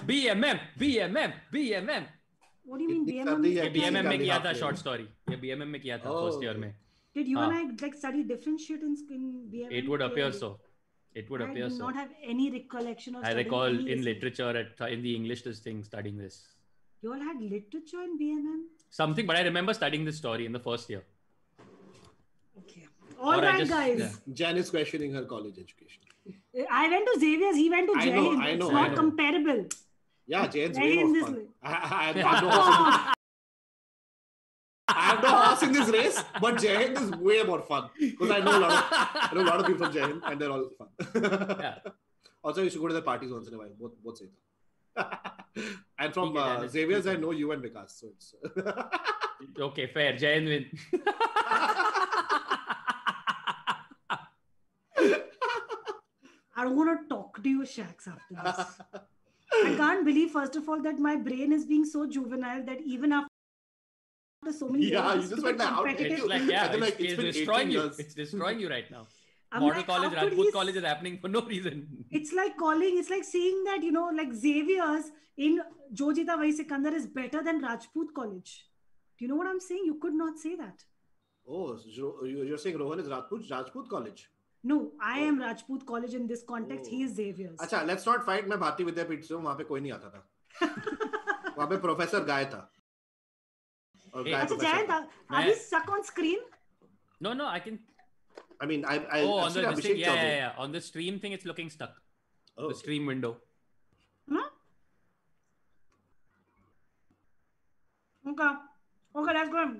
BMM. What do you mean Itni BMM? sardi ये है, BMM में किया था Lihaf short story. ये BMM में किया था Oh. first year में. Did you and हाँ. I like study different shit in BMM? It would appear so. It would I appear do so. not have any recollection of I studying recall any in history. literature in the English this thing studying this. You all had literature in BMM? Something, but I remember studying this story in the first year. Okay. All Or I right, just- guys. yeah. Jan is questioning her college education. I went to Xavier's. He went to I know, Jain. I know, It's not I know. comparable. Yeah, Jan's Very way in more this fun. way. I have no horse in this race, but Jain is way more fun because I know a lot of people from Jain and they're all fun. Yeah. Also, you should go to the parties once in a while. Both say that. And from Okay, then. Xavier's, I know you and Vikas. So it's Okay, fair. Jain win. I don't want to talk to you, Shax, after this. I can't believe, first of all, that my brain is being so juvenile that even after so many Yeah, years, you just went like, how did competitive- It's like, yeah, I think, like, it's it's been destroying 18 you. years. It's destroying you right now. I'm Model like, college, how could Rajput he- college is happening for no reason. It's like saying that, like Xavier's in Jo Jeeta Wahi Sikandar is better than Rajput College. Do you know what I'm saying? You could not say that. oh, so you're saying Rohan is Rajput College? No, I am Rajput College in this context. Oh. He is Xavier's. अच्छा, let's not fight. मैं भारती विद्यापीठ से हूँ. वहाँ पे कोई नहीं आता था. वहाँ पे प्रोफेसर गाय था. और गाय अच्छा, प्रोफेसर Jayant, था. are we stuck on screen? No, I can. I mean, Oh, I've on seen the Abhishek this thing, Chaubey. yeah. On the stream thing, it's looking stuck. Oh, The stream window. Huh? Okay, let's go.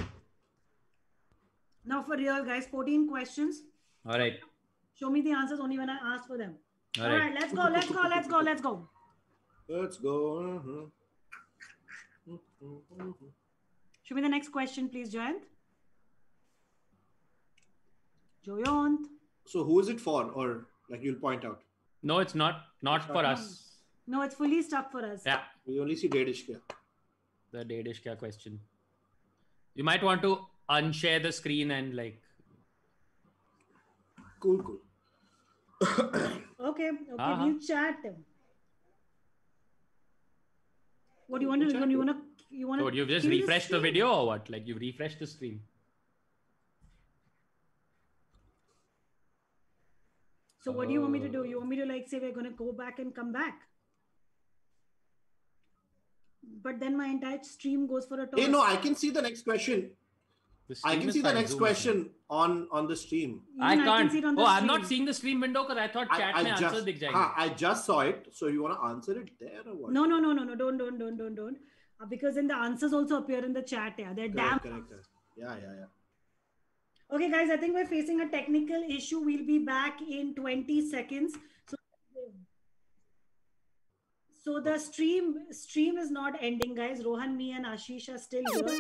Now for real, guys, 14 questions. All right. Show me the answers only when I ask for them. All All right, right. let's go. Let's go. Show me the next question, please, Jayant. Joyant. So who is it for? Or like you'll point out. No, it's not. Not for us. No, it's fully stuck for us. Yeah. We only see Dedish here. The Dedish kya question. You might want to unshare the screen and like. Cool. Okay, Uh-huh. we'll chat. What do you want to do? You want to? So you've just refreshed the video or what? Like you've refreshed the stream. So what do you want me to do? You want me to like say we're going to go back and come back? But then my entire stream goes for a toss. Hey, no, I can see the next question. The I stream can is see the fine, next Zoom is question on the stream. Even I can can't. see it on the Oh, I'm stream. not seeing the stream window because I thought chat में answers दिख जाएंगे. I just saw it. So you want to answer it there or what? No. Don't. Because then the answers also appear in the chat. Yeah, they're Correct, damn. correct. Yeah. Okay, guys, I think we're facing a technical issue. We'll be back in 20 seconds. So the stream is not ending, guys. Rohan, me, and Ashish are still here.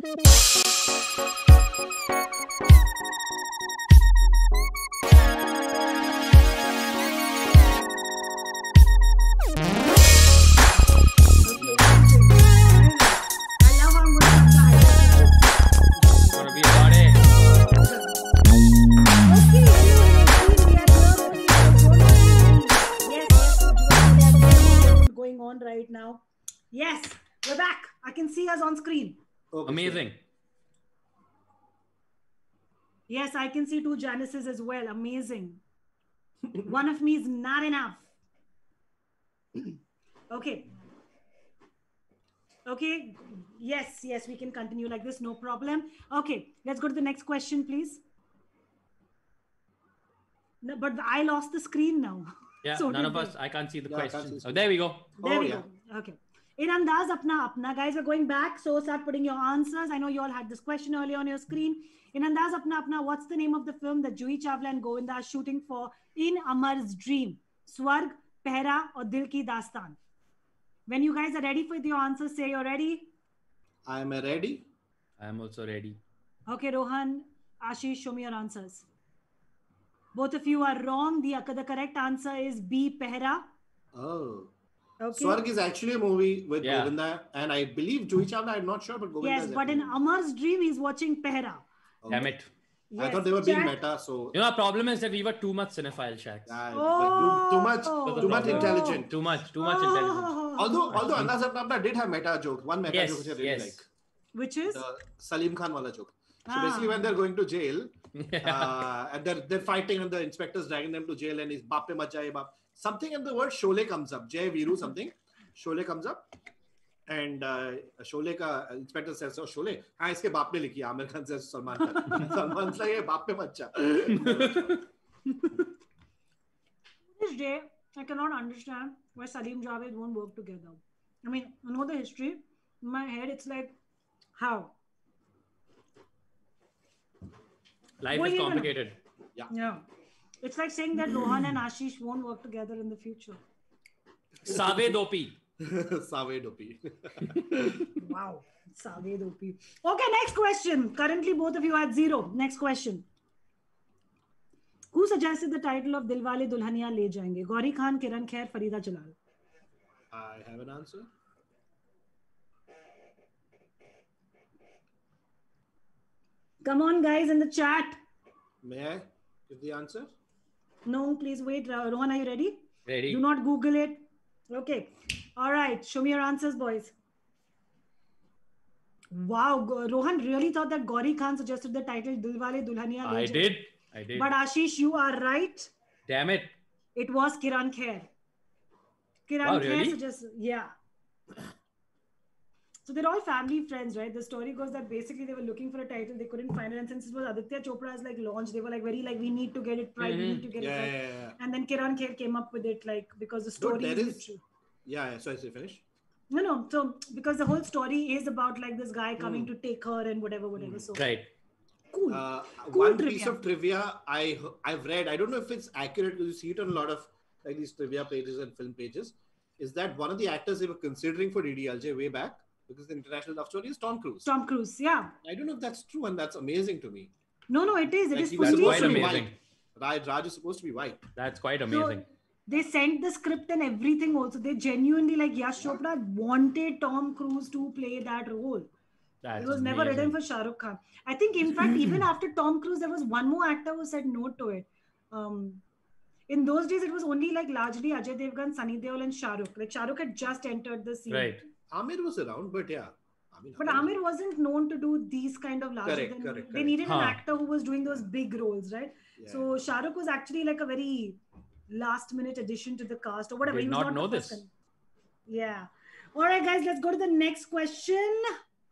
Right now. Yes, we're back. I can see us on screen. Okay, Amazing. sure. Yes, I can see two Janices as well. Amazing. One of me is not enough. Okay. Yes, we can continue like this. No problem. Okay, let's go to the next question, please. No, but I lost the screen now. Yeah, So none did of they. us. I can't see the Yeah, I can't question. see Oh, there we go. There we yeah. go. Okay. In Andaz Apna, guys, we're going back. So start putting your answers. I know you all had this question earlier on your screen. In Andaz Apna, what's the name of the film that Juhi Chawla and Govinda are shooting for in Amar's Dream? Swarg, Pehra, or Dil Ki Dastan? When you guys are ready for your answers, say you're ready. I'm ready. I'm also ready. Okay, Rohan, Ashish, show me your answers. Both of you are wrong. The correct answer is B, Pehra. Oh. Okay. Swarg is actually a movie with Yeah. Govinda, and I believe Juhi Chawla. I'm not sure, but Govinda. Yes, is but in definitely- Amar's Dream, he's watching Pehra. Okay. Damn it. I Yes, thought they were being chat- meta, so You know, the problem is that we were too much cinephile, Shaq. but too much problem. intelligent. Too much intelligence. Although Andaz Apna did have meta joke. One meta joke which I really like. Which is? The Salim Khan wala joke. So Ah. basically, when they're going to jail, Yeah. and they're fighting, and the inspector's dragging them to jail, and he's baap pe mat jaye baap. Something, and the word Sholay comes up. Jay Viru something. Sholay comes up, and Sholay ka inspector says, "Oh Sholay, हाँ इसके बाप ने लिखी." Aamir Khan says Salman Khan. Salman says, "ये बाप पे मत जा." This day, I cannot understand why Salim Javed won't work together. I mean, I know the history. In my head, it's like, how? Life Well, is you know. complicated. Yeah. It's like saying that Rohan and Ashish won't work together in the future. Save Dopi. Save Dopi. Wow. Saved OP. Okay, next question. Currently, both of you at 0. Next question. Who suggested the title of Dilwale Dulhaniya Le Jayenge? Gauri Khan, Kiran Kher, Farida Jalal. I have an answer. Come on, guys, in the chat. May I give the answer? No, please wait. Rohan, are you ready? Ready? Do not Google it. Okay. All right. Show me your answers, boys. Wow. Rohan really thought that Gauri Khan suggested the title Dilwale Dulhaniya Le I Jayenge. did. But Ashish, you are right. Damn it. It was Kiran Kher. Kiran Wow, Kher really? suggested, yeah. So they're all family friends, right? The story goes that basically they were looking for a title, they couldn't find it, and since it was Aditya Chopra's like launch, they were like very like we need to get it right, we need to get it right. Yeah. And then Kiran Kher came up with it like because the Dude, story there is is- true. Yeah. So I say finish. No. So because the whole story is about like this guy coming to take her and whatever. So Right. cool. One trivia. piece of trivia I've read. I don't know if it's accurate because you see it on a lot of like these trivia pages and film pages. Is that one of the actors they were considering for DDLJ way back because the international love story is Tom Cruise. Tom Cruise, yeah. I don't know if that's true, and that's amazing to me. No, it is. It Like, is he was fully quite supposed to be amazing. white. Raj is supposed to be white. That's quite So, amazing. they sent the script and everything also. They genuinely, like Yash Chopra wanted Tom Cruise to play that role. That's It was never written amazing. for Shah Rukh Khan. I think, in fact, even after Tom Cruise, there was one more actor who said no to it. In those days, it was only like largely Ajay Devgan, Sunny Deol, and Shah Rukh. Like Shah Rukh had just entered the scene. Right. Amir was around, but yeah. But Amir wasn't known to do these kind of larger Correct, than. correct. They needed an Huh. actor who was doing those big roles, right? Yeah. So Shah Rukh was actually like a very last minute addition to the cast or whatever. Did He was not know the first this. one. Yeah. All right, guys, let's go to the next question.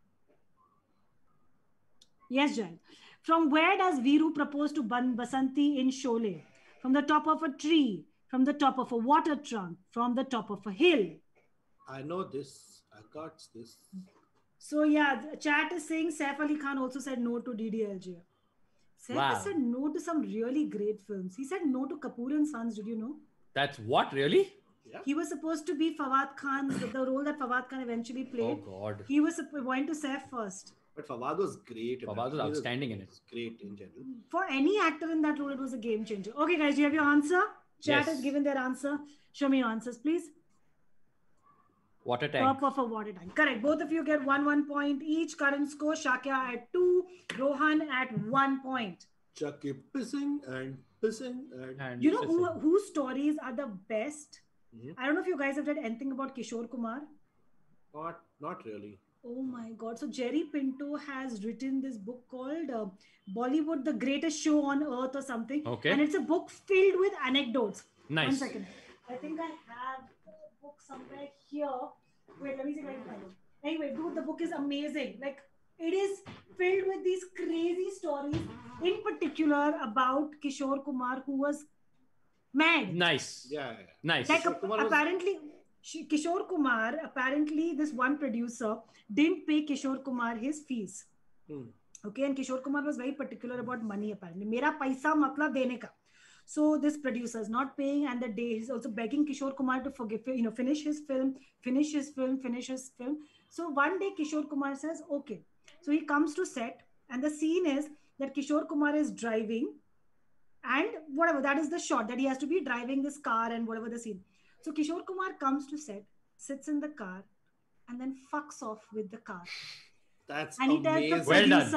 Yes, Jay. From where does Viru propose to Basanti in Sholay? From the top of a tree, from the top of a water trunk, from the top of a hill. I know this. I got this. So yeah, the chat is saying Saif Ali Khan also said no to DDLJ. Saif has said no to some really great films. He said no to Kapoor and Sons. Did you know? That's what, really? Yeah. He was supposed to be Fawad Khan's, the role that Fawad Khan eventually played. Oh God. He was going to Saif first. But Fawad was great. Fawad was outstanding in it. Great in general. For any actor in that role, it was a game changer. Okay, guys, you have your answer? Chat has given their answer. Show me your answers, please. Water tank. Top of a water tank. Correct. Both of you get 1 point each. Current score, Shakya at 2, Rohan at 1 point. Chucky pissing and pissing and... You know whose stories are the best? Mhm. I don't know if you guys have read anything about Kishore Kumar. Not really. Oh my God. So Jerry Pinto has written this book called Bollywood, the Greatest Show on Earth or something. Okay. And it's a book filled with anecdotes. Nice. 1 second. I think I have the book somewhere here. Wait, let me see if I can find it. Anyway, dude, the book is amazing. Like, it is filled with these crazy stories, in particular about Kishore Kumar, who was mad. Nice. Yeah. Nice. Like, Kishore Kumar was- apparently, Kishore Kumar, apparently, this one producer didn't pay Kishore Kumar his fees. Okay, and Kishore Kumar was very particular about money, apparently. Mera paisa matlab dene ka. So this producer is not paying, and the day he's also begging Kishore Kumar to finish his film. So one day Kishore Kumar says, okay. So he comes to set, and the scene is that Kishore Kumar is driving, and whatever, that is the shot that he has to be driving this car and whatever the scene. So Kishore Kumar comes to set, sits in the car, and then fucks off with the car. That's And he tells amazing. the Well producer,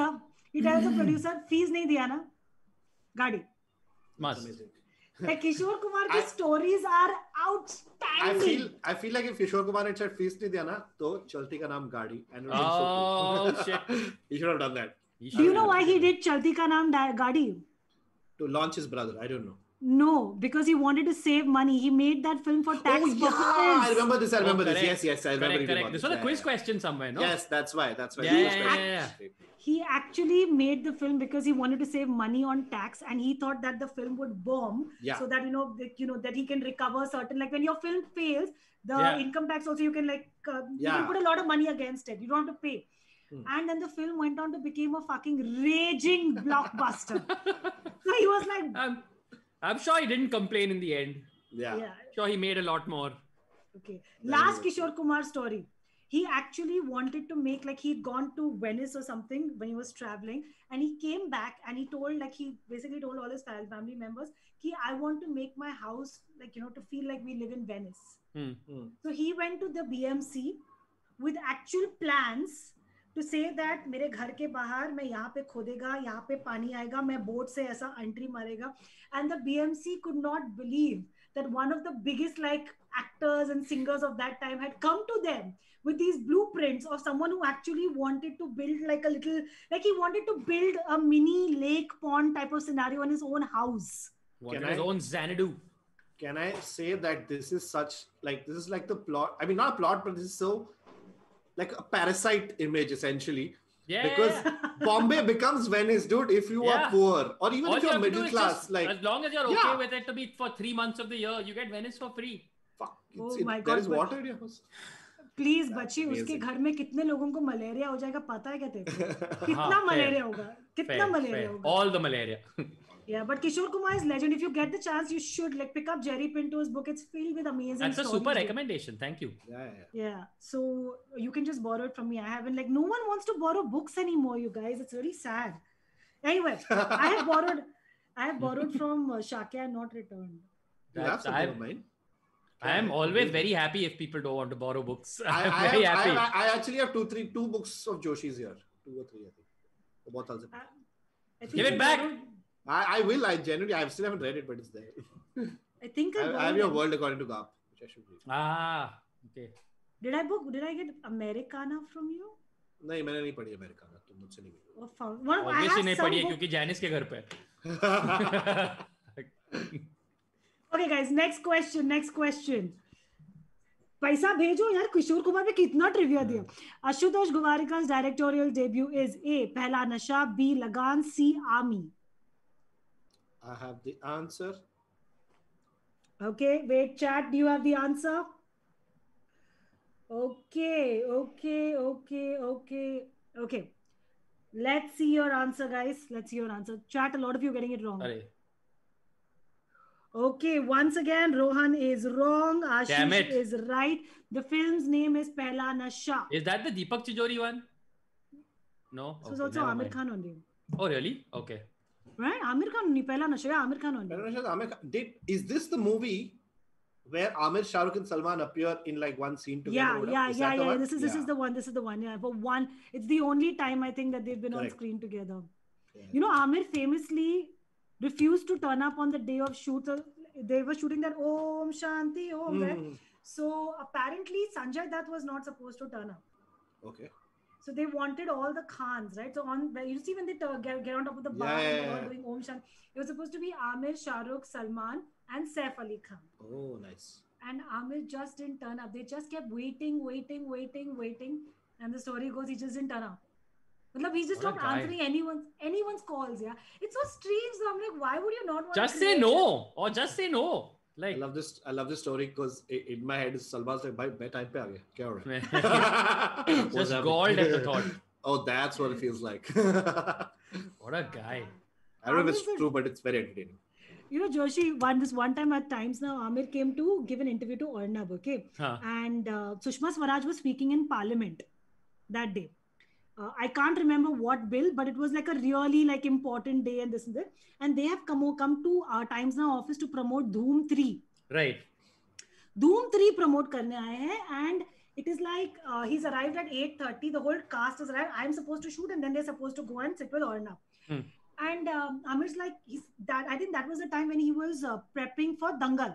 done. fees nahi diya na, gaadi. Must. Amazing. Like Kishore Kumar's stories are outstanding. I feel like if Kishore Kumar had said fees nahi diya na, to Chalti ka naam Gaadi. And it would Oh, have been so cool. shit. He should have done that. Do you know why he did Chalti Ka Naam Gaadi? To launch his brother. I don't know. No, because he wanted to save money. He made that film for tax purposes. I remember this. correct. Yes, I remember Correct. it. This was a quiz question somewhere, no? Yes, that's why. Yeah. He actually made the film because he wanted to save money on tax, and he thought that the film would bomb, Yeah. so that that he can recover certain, like when your film fails, the income tax also you can you can put a lot of money against it. You don't have to pay. And then the film went on to become a fucking raging blockbuster. So he was like, I'm sure he didn't complain in the end. Yeah. Sure, he made a lot more. Okay. Last Kishore Kumar story. He actually wanted to make, like, he'd gone to Venice or something when he was traveling, and he came back and he told, like, he basically told all his family members, I want to make my house, like, to feel like we live in Venice. So he went to the BMC with actual plans to say that मेरे घर के बाहर मैं यहाँ पे खोदेगा, यहाँ पे पानी आएगा, मैं बोट से ऐसा एंट्री मारेगा, and the BMC could not believe that one of the biggest actors and singers of that time had come to them with these blueprints of someone who actually wanted to build he wanted to build a mini lake pond type of scenario in his own house. His own Xanadu. Can I say that this is like the plot? I mean, not a plot, but this is so like a parasite image essentially. Yeah. Because Bombay becomes Venice, dude, if you are poor or even if you're middle class. As long as you're okay with it to be for 3 months of the year, you get Venice for free. Fuck. My there God, is water in your house. Please बच्ची उसके घर में कितने लोगों को malaria हो जाएगा पता है क्या तेरे को कितना मलेरिया होगा कितना मलेरिया होगा all the malaria. Yeah, but Kishore Kumar is legend. If you get the chance, you should pick up Jerry Pinto's book. It's filled with amazing That's a stories. super recommendation. Thank you. Yeah. So you can just borrow it from me. I haven't no one wants to borrow books anymore, you guys. It's really sad. Anyway, I have borrowed from Shakya and not returned. I am always very happy if people don't want to borrow books. I'm very happy. I actually have two books of Joshi's here. 2 or 3, I think. Give it back. I will. I still haven't read it, but it's there. I think I have your World According to Garp, which I should read. Okay. Did I get Americana from you? नहीं मैंने नहीं पढ़ी Americana तुम मुझसे नहीं मिली Obviously नहीं पढ़ी है क्योंकि जैनिस के घर पे Okay guys, next question. पैसा भेजो यार. किशोर कुमार पे कितना ट्रिविया दिया. Ashutosh Govarika's directorial debut is A. Pehla Nasha, B. Lagan, C. Army. I have the answer. Okay, wait, chat. Do you have the answer? Okay. Let's see your answer, guys. Let's see your answer. Chat, a lot of you getting it wrong. Arey. Okay, once again, Rohan is wrong. Damn Ashish it. is right. The film's name is Pehla Nasha. Is that the Deepak Tijori one? No. So it's Okay, also never Amir mind. Khan only. Oh, really? Okay. Right? Amir Khan only. Pehla Nasha. Yeah, Amir Khan only. Is this the movie where Amir, Shah Rukh and Salman appear in like one scene together? Yeah. This is the one. Yeah, for one, it's the only time I think that they've been on screen together. Yeah. You know, Amir famously refused to turn up on the day of shoot. They were shooting that Om Shanti Om. Right? So apparently Sanjay Dutt was not supposed to turn up. Okay. So they wanted all the Khans, right? So on, you see when they get on top of the bar and they're all doing Om Shanti, it was supposed to be Amir, Shah Rukh, Salman and Saif Ali Khan. Oh, nice. And Amir just didn't turn up. They just kept waiting. And the story goes, he just didn't turn up. He just stopped answering anyone's calls. Yeah, it's so strange. So I'm like, why would you not want just say no or just say no? Like, I love this story because in my head, Salman's like, "Bhai, time pe aa gaya. Kya ho raha hai?" Just galled at the thought. Oh, that's what it feels like. What a guy. I don't know if it's true, but it's very entertaining. You know, Joshi, this one time at Times Now, Amir came to give an interview to Arnab, okay? And Sushma Swaraj was speaking in Parliament that day. I can't remember what bill, but it was like a really important day and this and that. And they have come to our Times Now office to promote Dhoom 3. Right. Dhoom 3 promote karne aaye hain, and it is like he's arrived at 8:30. The whole cast has arrived. I'm supposed to shoot, and then they're supposed to go and sit with Arnab. And Amir's like, I think that was the time when he was prepping for Dangal.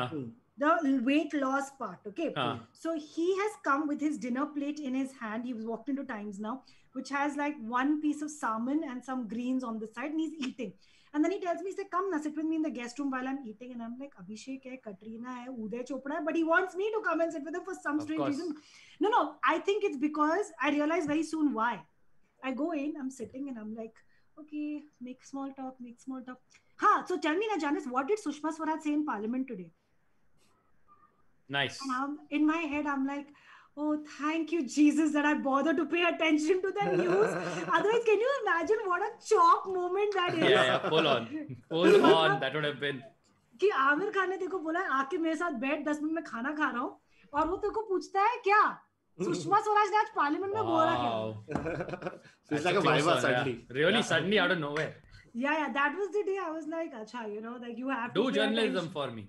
The weight loss part, okay? So he has come with his dinner plate in his hand. He was walked into Times Now, which has like one piece of salmon and some greens on the side, and he's eating. And then he tells me, he said, "Come now, sit with me in the guest room while I'm eating." And I'm like, Abhishek hai, Katrina hai, Uday Chopra hai, but he wants me to come and sit with him for some strange reason. No, I think it's because I realized very soon why. I go in, I'm sitting, and I'm like, okay, make small talk. So tell me now, Janice, what did Sushma Swaraj say in Parliament today? Nice. And in my head, I'm like, oh, thank you, Jesus, that I bothered to pay attention to the news. Otherwise, can you imagine what a chalk moment that is? Yeah, full on. That would have been. कि आमिर खान ने तेको बोला आके मेरे साथ बैठ 10 minute में खाना खा रहा हूँ और वो तेको पूछता है क्या सुषमा स्वराज ने आज पार्लियामेंट में बोला क्या? So it's like a viva suddenly. Really suddenly out of nowhere. Yeah, that was the day I was like, acha, you know, like you have to do journalism for me.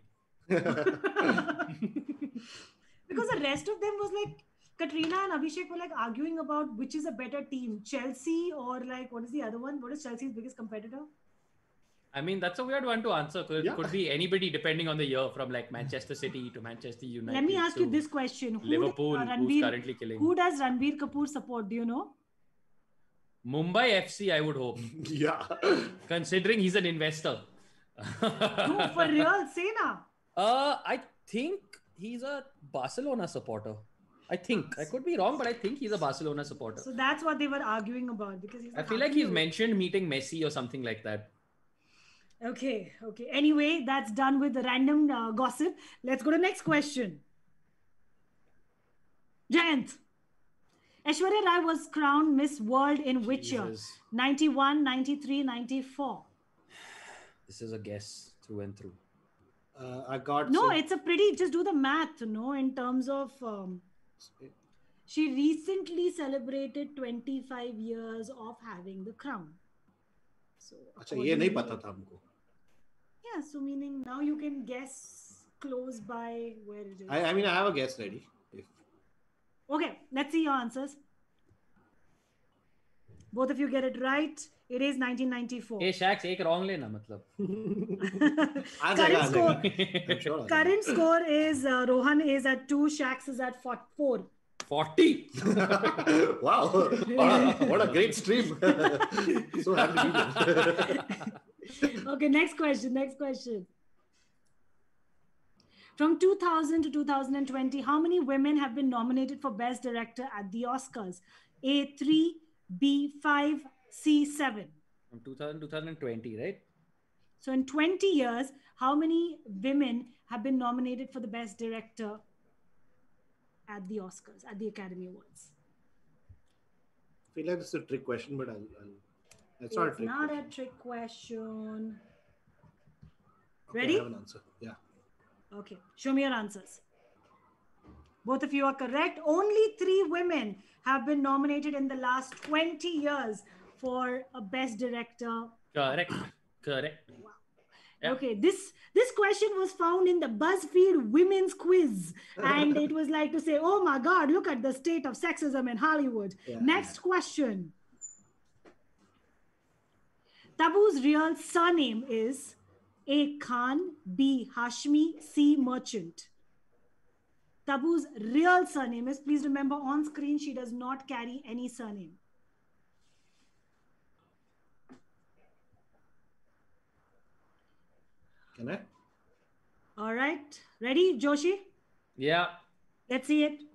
Because the rest of them was like Katrina and Abhishek were like arguing about which is a better team, Chelsea or like what is the other one? What is Chelsea's biggest competitor? I mean, that's a weird one to answer. It could be anybody depending on the year, from like Manchester City to Manchester United. Let me ask you this question: Liverpool, who's currently killing? Who does Ranbir Kapoor support? Do you know? Mumbai FC, I would hope. Yeah. Considering he's an investor. No, for real, say na. I think he's a Barcelona supporter. I think. I could be wrong, but I think he's a Barcelona supporter. So that's what they were arguing about because I feel like he's mentioned meeting Messi or something like that. Okay. Anyway, that's done with the random gossip. Let's go to the next question. Jayant. Aishwarya Rai was crowned Miss World in which year? 91, 93, 94. This is a guess through and through. I got... No, it's a pretty... Just do the math, in terms of... she recently celebrated 25 years of having the crown. So, ये नहीं पता था हमको. Yeah, so meaning now you can guess close by where it is. I mean, I have a guess ready. Okay, let's see your answers. Both of you get it right. It is 1994. Hey, Shax, एक wrong लेना मतलब. Current score is Rohan is at 2, Shax is at 4. 40. Wow. What a great stream. So happy to be here. Okay, next question. From 2000 to 2020, how many women have been nominated for Best Director at the Oscars? A, 3, B, 5, C, 7. From 2000 2020, right? So in 20 years, how many women have been nominated for the Best Director at the Oscars, at the Academy Awards? I feel like this is a trick question, but it's It's not a trick question. Ready? I have an answer. Yeah. Okay, show me your answers. Both of you are correct. Only 3 women have been nominated in the last 20 years for a Best Director. Correct. Yeah. Okay, this question was found in the BuzzFeed Women's Quiz, and it was like to say, "Oh my God, look at the state of sexism in Hollywood." Yeah. Next question. Tabu's real surname is A. Khan, B. Hashmi, C. Merchant. Tabu's real surname is, please remember, on screen she does not carry any surname. Can I? All right. Ready, Joshi? Yeah. Let's see it.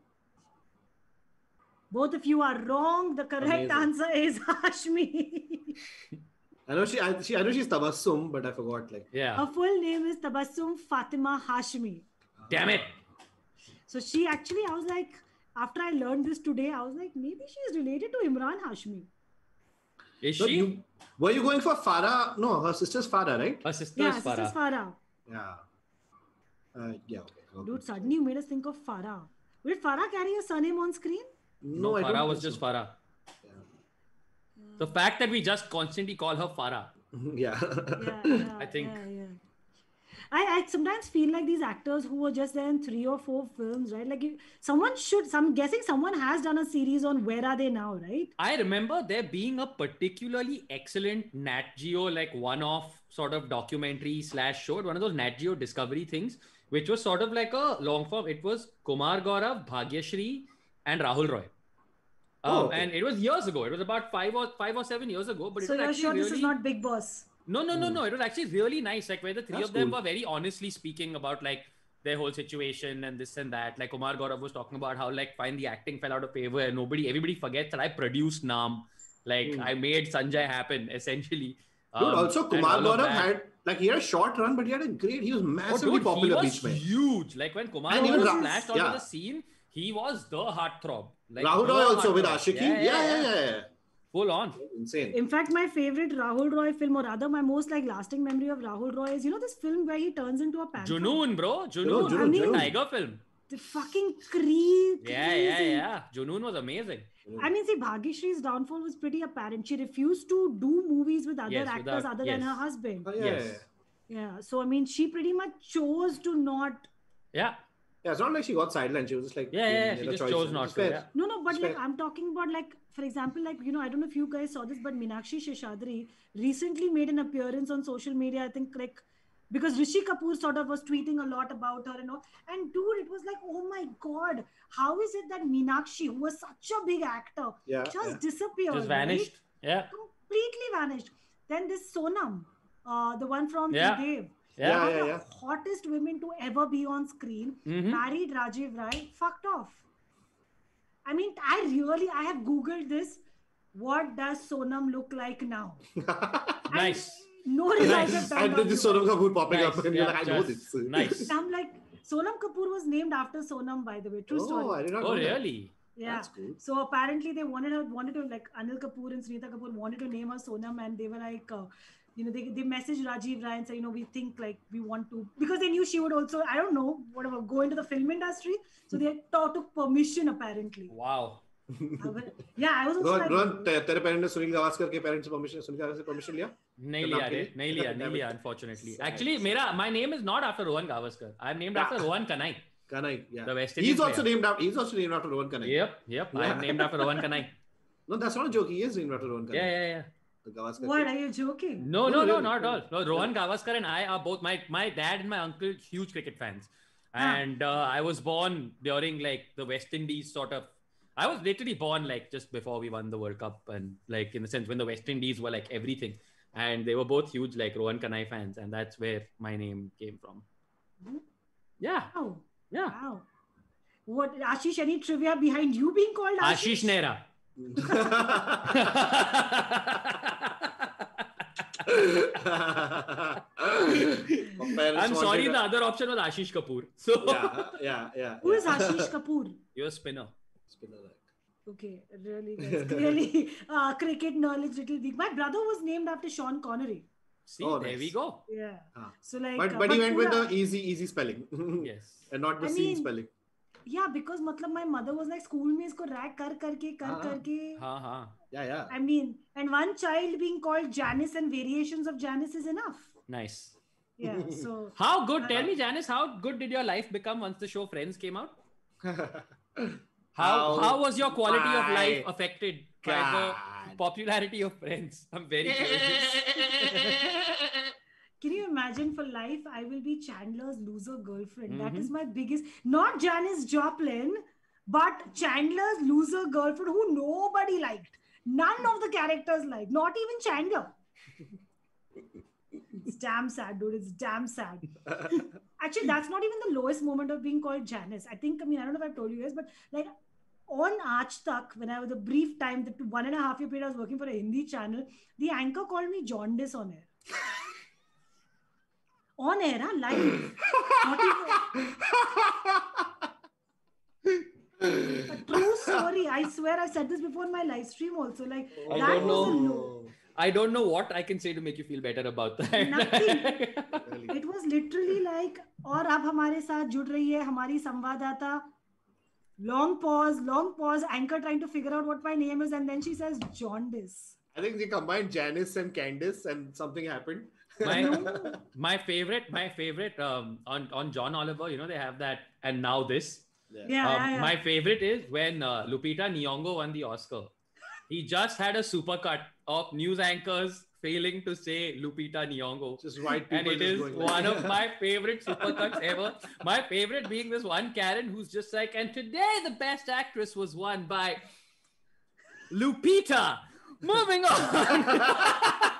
Both of you are wrong. The correct Amazing. answer is Hashmi. I know she's Tabassum, but I forgot. Like, Yeah. Her full name is Tabassum Fatima Hashmi. Damn it. So she actually, I was like, after I learned this today, I was like, maybe she's related to Imran Hashmi. Is so she? were you going for Farah? No, her sister's Farah, right? Her sister's Yeah, Farah. Sister Farah. Yeah. Yeah. Okay. Dude, suddenly you made us think of Farah. Did Farah carry a surname on screen? No, I Farah don't was think just so. Farah. The fact that we just constantly call her Farah. Yeah. Yeah, I think- Yeah. I sometimes feel like these actors who were just there in 3 or 4 films, right? Like I'm guessing someone has done a series on Where Are They Now, right? I remember there being a particularly excellent Nat Geo, like one-off sort of documentary / show, one of those Nat Geo Discovery things, which was sort of like a long form. It was Kumar Gaurav, Bhagyashree, and Rahul Roy. Okay. And it was years ago. It was about 5 or 7 years ago. But So it was you're actually sure really... this is not Big Boss? No. It was actually really nice. Like where the 3 That's of them cool. were very honestly speaking about like their whole situation and this and that. Like Kumar Gaurav was talking about how like fine the acting fell out of favor and everybody forgets that I produced Naam. Like I made Sanjay happen essentially. Dude, also and Kumar all of Gaurav that. he had a short run, but he was massively Dude, popular he beach was mein. huge. Like when Kumar And even Gaurav splashed onto yeah. the scene, he was the heartthrob. Like Rahul the Roy also with heartthrob. Ashiki. Yeah. Full on. Insane. In fact, my favorite Rahul Roy film, or rather my most like lasting memory of Rahul Roy is, this film where he turns into a panther? Junoon, bro. Junoon. Junoon. The tiger film. The fucking crazy. Yeah. Junoon was amazing. I mean, see, Bhagyashree's downfall was pretty apparent. She refused to do movies with other actors other than her husband. Oh, Yes. Yeah. So, I mean, she pretty much chose to not. Yeah. Yeah, it's not like she got sidelined. She was just like, Yeah. She just chose not to. Yeah. No, but It's like, fair. I'm talking about like, for example, like, I don't know if you guys saw this, but Meenakshi Sheshadri recently made an appearance on social media. I think like, because Rishi Kapoor sort of was tweeting a lot about her and all. And dude, it was like, oh my God, how is it that Meenakshi, who was such a big actor, just disappeared? Just vanished. Right? Yeah. Completely vanished. Then this Sonam, the one from Dev. Yeah. One of the hottest women to ever be on screen, married Rajiv Rai, fucked off. I mean, I have Googled this. What does Sonam look like now? Nice. No results have turned And then out this to Sonam Kapoor popping Nice. up, and you're like, I know this. Nice. I'm like, Sonam Kapoor was named after Sonam, by the way. True story. Oh, I did not know Oh, that. really? Yeah. That's cool. So apparently they wanted to like Anil Kapoor and Sunita Kapoor wanted to name her Sonam, and they were like, they messaged Rajiv Rai and said, we think like we want to, because they knew she would also, I don't know, whatever, go into the film industry. So they took permission apparently. Wow. I was also like, Rohan, तेरे parents ने सुनील गावस्कर के parents से सुनील गावस्कर से permission लिया? नहीं लिया unfortunately. Actually, my name is not after Rohan Gavaskar. I'm named after Rohan Kanai. Kanai, yeah. The West Indian He's also player. named after Rohan Kanai. Yep. I'm named after Rohan Kanai. No, that's not a joke. He is named after Rohan Kanai. Yeah. The Gavaskar. what, are you joking? No, really. not at all. No, Rohan Gavaskar and I are both, my dad and my uncle, huge cricket fans. And I was born during like the West Indies sort of, I was literally born like just before we won the World Cup, and like in the sense when the West Indies were like everything. And they were both huge like Rohan Kanai fans, and that's where my name came from. Yeah. Wow. Yeah. Wow. What, Ashish, any trivia behind you being called Ashish? Ashish Nehra. I'm sorry, the other option was Ashish Kapoor. So yeah. Who is Ashish Kapoor? You're a spinner. Okay, really, guys. Clearly, cricket knowledge little weak. My brother was named after Sean Connery. See, there we go. Yeah. So but he went with the easy spelling. Yes. And not the scene spelling. Yeah, because मतलब my mother was like school में इसको rack करके. Yeah. I mean, and one child being called Janice and variations of Janice is enough. Nice. Yeah. So how good? Tell me, Janice, how good did your life become once the show Friends came out? How was your quality of life affected by the popularity of Friends? I'm very curious. Can you imagine for life, I will be Chandler's loser girlfriend. That is my biggest, not Janis Joplin, but Chandler's loser girlfriend who nobody liked. None of the characters liked, not even Chandler. It's damn sad, dude. It's damn sad. Actually, that's not even the lowest moment of being called Janice. I don't know if I've told you guys, but like on Aaj Tak, when I was a brief time, the 1.5 year period I was working for a Hindi channel, the anchor called me jaundice on air. On air, live. A true story. I swear I said this before in my live stream also. Like I don't know what I can say to make you feel better about that. Nothing. It was literally like, और अब हमारे साथ जुड़ रही है हमारी संवाददाता. Long pause, anchor trying to figure out what my name is, and then she says jaundice. I think they combined Janice and Candice, and something happened. My favorite on John Oliver, they have that, and now this. Yeah. My favorite is when Lupita Nyong'o won the Oscar. He just had a supercut of news anchors failing to say Lupita Nyong'o. Just white people. And it is one of my favorite supercuts ever. My favorite being this one Karen who's just like, and today the best actress was won by Lupita. Moving on.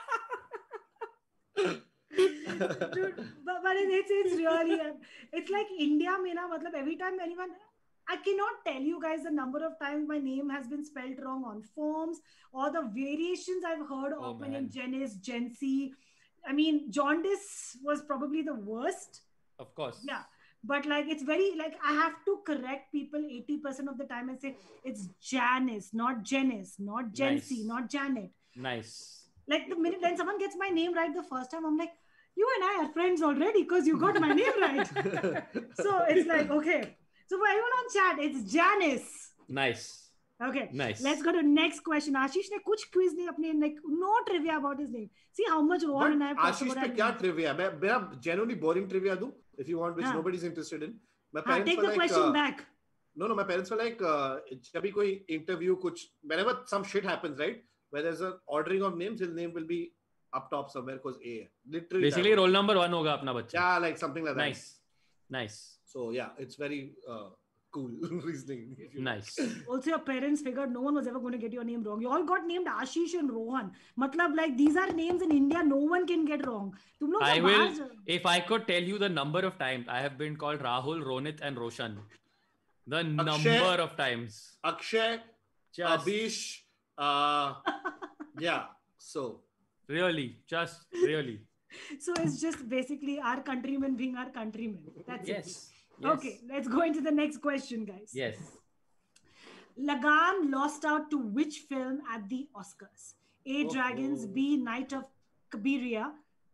Dude, but it's really, it's like India mein na, matlab every time anyone, I cannot tell you guys the number of times my name has been spelled wrong on forms or the variations I've heard of my name, Janice, Jency. I mean, jaundice was probably the worst. Of course. Yeah. But like, it's very, like, I have to correct people 80% of the time and say, it's Janice, not Janice, not Jency, not Janet. Nice. Like the minute when someone gets my name right the first time, I'm like, you and I are friends already because you got my name right. So it's like, okay. So for everyone on chat, it's Janice. Nice. Okay. Nice. Let's go to next question. Ashish ne kuch quiz nahi apne, like no trivia about his name. See how much Rohan and I have talked about. Ashish pe kya trivia? मैं genuinely boring trivia दूं if you want, which nobody's interested in. My parents take the question back. No, my parents were like, जब भी कोई interview कुछ, whenever some shit happens, right? Where there's an ordering of names, his name will be up top somewhere because A. Literally. Basically, roll number 1 होगा अपना बच्चा. Yeah, like something like that. Nice. So yeah, it's very cool reasoning. Nice. Also, your parents figured no one was ever going to get your name wrong. You all got named Ashish and Rohan. Matlab, like, these are names in India no one can get wrong. I will, if I could tell you the number of times I have been called Rahul, Ronit and Roshan. The number of times. Akshay, Abish, yeah, so. Really. So it's just basically our countrymen being our countrymen. That's it. Okay, let's go into the next question, guys. Yes. Lagan lost out to which film at the Oscars? A. Dragons, B. Night of Cabiria.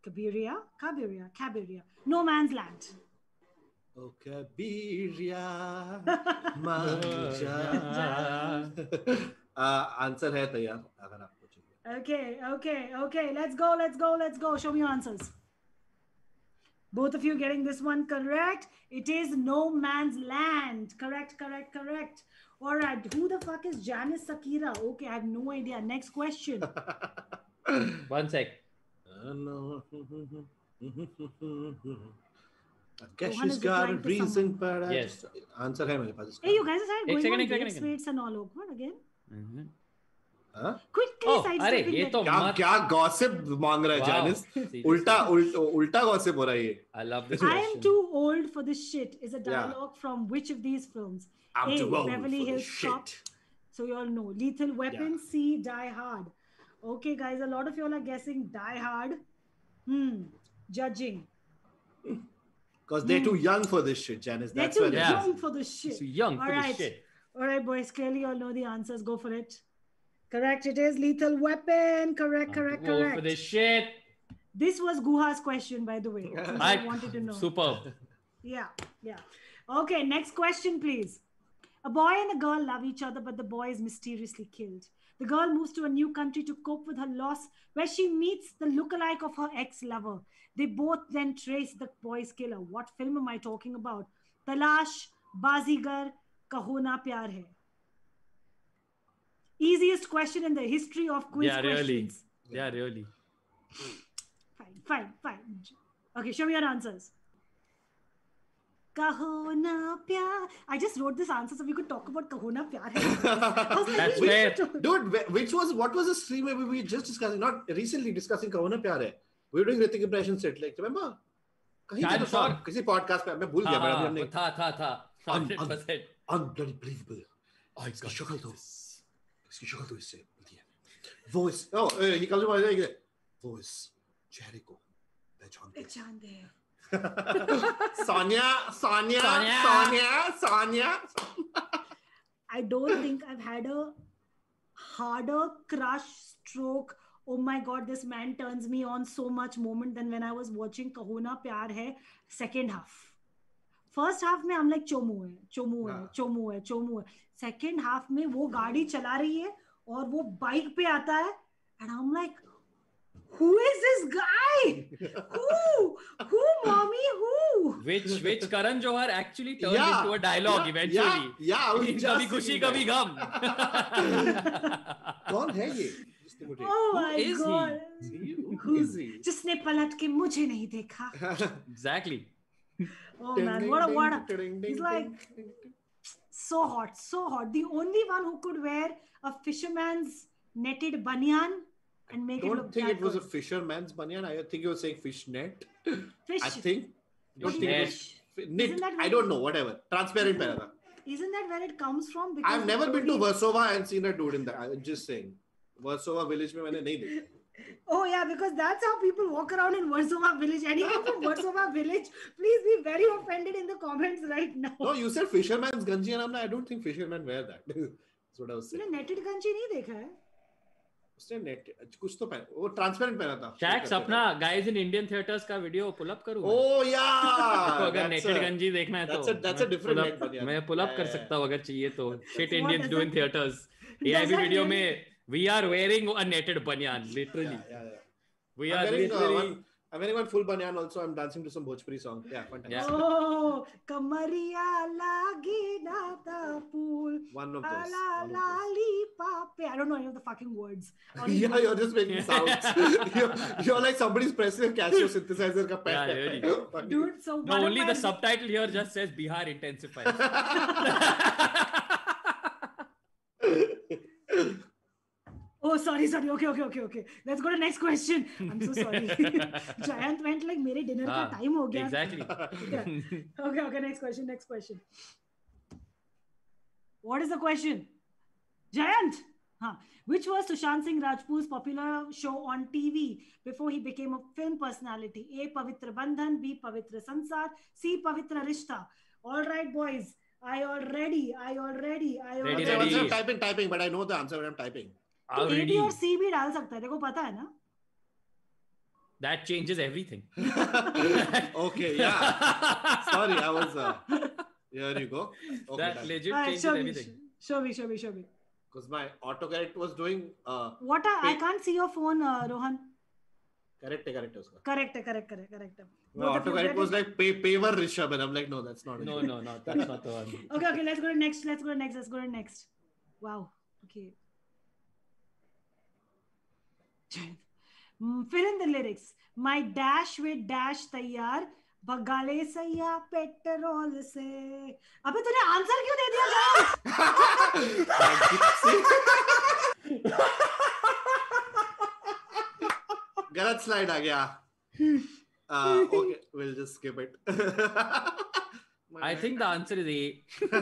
No Man's Land. Oh, Cabiria. Answer है तैयार अगर आपको चाहिए. Okay. Let's go. Show me your answers. Both of you getting this one correct. It is No Man's Land. Correct. All right. Who the fuck is Janice Sakira? Okay, I have no idea. Next question. 1 sec. I guess she's got a reason, but yes. Answer है मेरे पास. Hey, you guys are going on date rates and all over again. Quickly अरे sidestepping ये it. तो मत क्या gossip मांग रहा है Wow. जानिस? Seriously. उल्टा गॉसिप हो रहा है ये. I love this I am question. too old for this shit is a Yeah. dialogue from which of these films? I'm A. too old Beverly for Hills this Cop. shit. So you all know. Lethal Weapon. Yeah. C. Die Hard. Okay, guys, a lot of you all are guessing Die Hard. Judging. Because they're too young for this shit, Janice. They're That's too why they're Yeah. young for this shit. So young for All this right. shit. All right, boys. Clearly, you all know the answers. Go for it. Correct. It is Lethal Weapon. Correct. Go for this shit. This was Guha's question, by the way. Since I wanted to know. Superb. Yeah. Okay, next question, please. A boy and a girl love each other, but the boy is mysteriously killed. The girl moves to a new country to cope with her loss, where she meets the lookalike of her ex-lover. They both then trace the boy's killer. What film am I talking about? Talash, Bazigar, Kaho Na Pyar Hai. Easiest question in the history of quiz questions. Yeah, really. Fine. Okay, show me your answers. Kaho Na Pyar. I just wrote this answer so we could talk about Kaho Na Pyar Hai. I was like, That's we fair. should- Dude, what was the stream where we were just discussing, not recently discussing Kaho Na Pyar Hai? We were doing Hrithik impression set, like, remember? कहीं I'm पे तो था, sure. किसी podcast पे मैं भूल गया madam हमने था 100%. unbelievable. इसकी शक्ल तो इससे मिलती है. वो इस ये कल जो आया वो इस चेहरे को पहचान दे. Sonia. I don't think I've had a harder crush stroke. Oh my god, this man turns me on so much moment than when I was watching Kaho Na Pyar Hai second half. First half में I'm like Chomu है. Second half में वो गाड़ी चला रही है और वो बाइक पे आता है and I'm like, who is this guy? Who, mommy, who? Which Karan Johar actually turned Yeah. into a dialogue eventually. Yeah, I was In just कभी खुशी thinking कभी गम. कौन है ये? Oh Who my is he? god. Who is he? जिसने पलट के मुझे नहीं देखा. Exactly. Oh man, what a he's like so hot. The only one who could wear a fisherman's netted banyan and make it Don't look think that it was a good. fisherman's banyan. I think you were saying fish net. Fish. I think. Don't Fish think it net. was knit. Isn't that I don't know. Whatever. Transparent pehna tha. Isn't that where it comes from? Because I've never been to Versova and seen a dude in that. I'm just saying. Versova village में मैंने नहीं देखा. Oh yeah, because that's how people walk around in Versova village. Anyone from Versova village, please be very offended in the comments right now. No, you said fisherman's ganji and I'm like, I don't think fishermen wear that. That's what I was saying. तूने netted ganji नहीं देखा है? उसने net कुछ तो पहना वो transparent पहना था. Shaq सपना guys in Indian theaters का वीडियो पुल अप करूँ. Oh yeah. तो अगर नेटेड गंजी देखना है तो that's a different net banyan. मैं पुल अप कर सकता हूँ अगर चाहिए तो. Shit What Indians does do in that- theaters. does AIB that video really- में we are wearing a netted banyan literally. Yeah. We I'm are wearing, literally. I'm wearing one full banyan also. I'm dancing to some Bhojpuri song. Yeah, fantastic. Yeah. Oh, Kamariya lagi nata pool. One of those. La lali pape. I don't know any of the fucking words. Yeah, you're just making sounds. you're like somebody's pressing a Casio synthesizer ka Yeah, pen. really. Dude, so No, one of only my- the subtitle here just says Bihar intensifies. Oh, sorry. Okay. Let's go to next question. I'm so sorry. Jayant went like, मेरे dinner का time हो गया. Exactly. Yeah. Okay. Next question. What is the question? Jayant. Which was Sushant Singh Rajput's popular show on TV before he became a film personality? A. Pavitra Bandhan. B. Pavitra Sansar. C. Pavitra Rishta. All right, boys. I all ready. Ready. I'm typing, but I know the answer when I'm typing. A, Already. B और C भी डाल सकता है. देखो पता है ना? That changes everything. Okay, yeah. Sorry, I was. Here you go. Okay, That legit All right, changes everything. show me. because my autocorrect was doing. I can't see your phone, Rohan. Correct है उसका. Correct. My autocorrect was like paver Rishabh, and I'm like, no, that's not it. No, that's not the one. Okay, let's go to next. Wow. Okay. Fill in the lyrics. My dash with dash तैयार बगाले सैया petrol से. अबे तूने answer क्यों दे दिया? mudslide आ गया. Okay, we'll just skip it. I think the answer is A.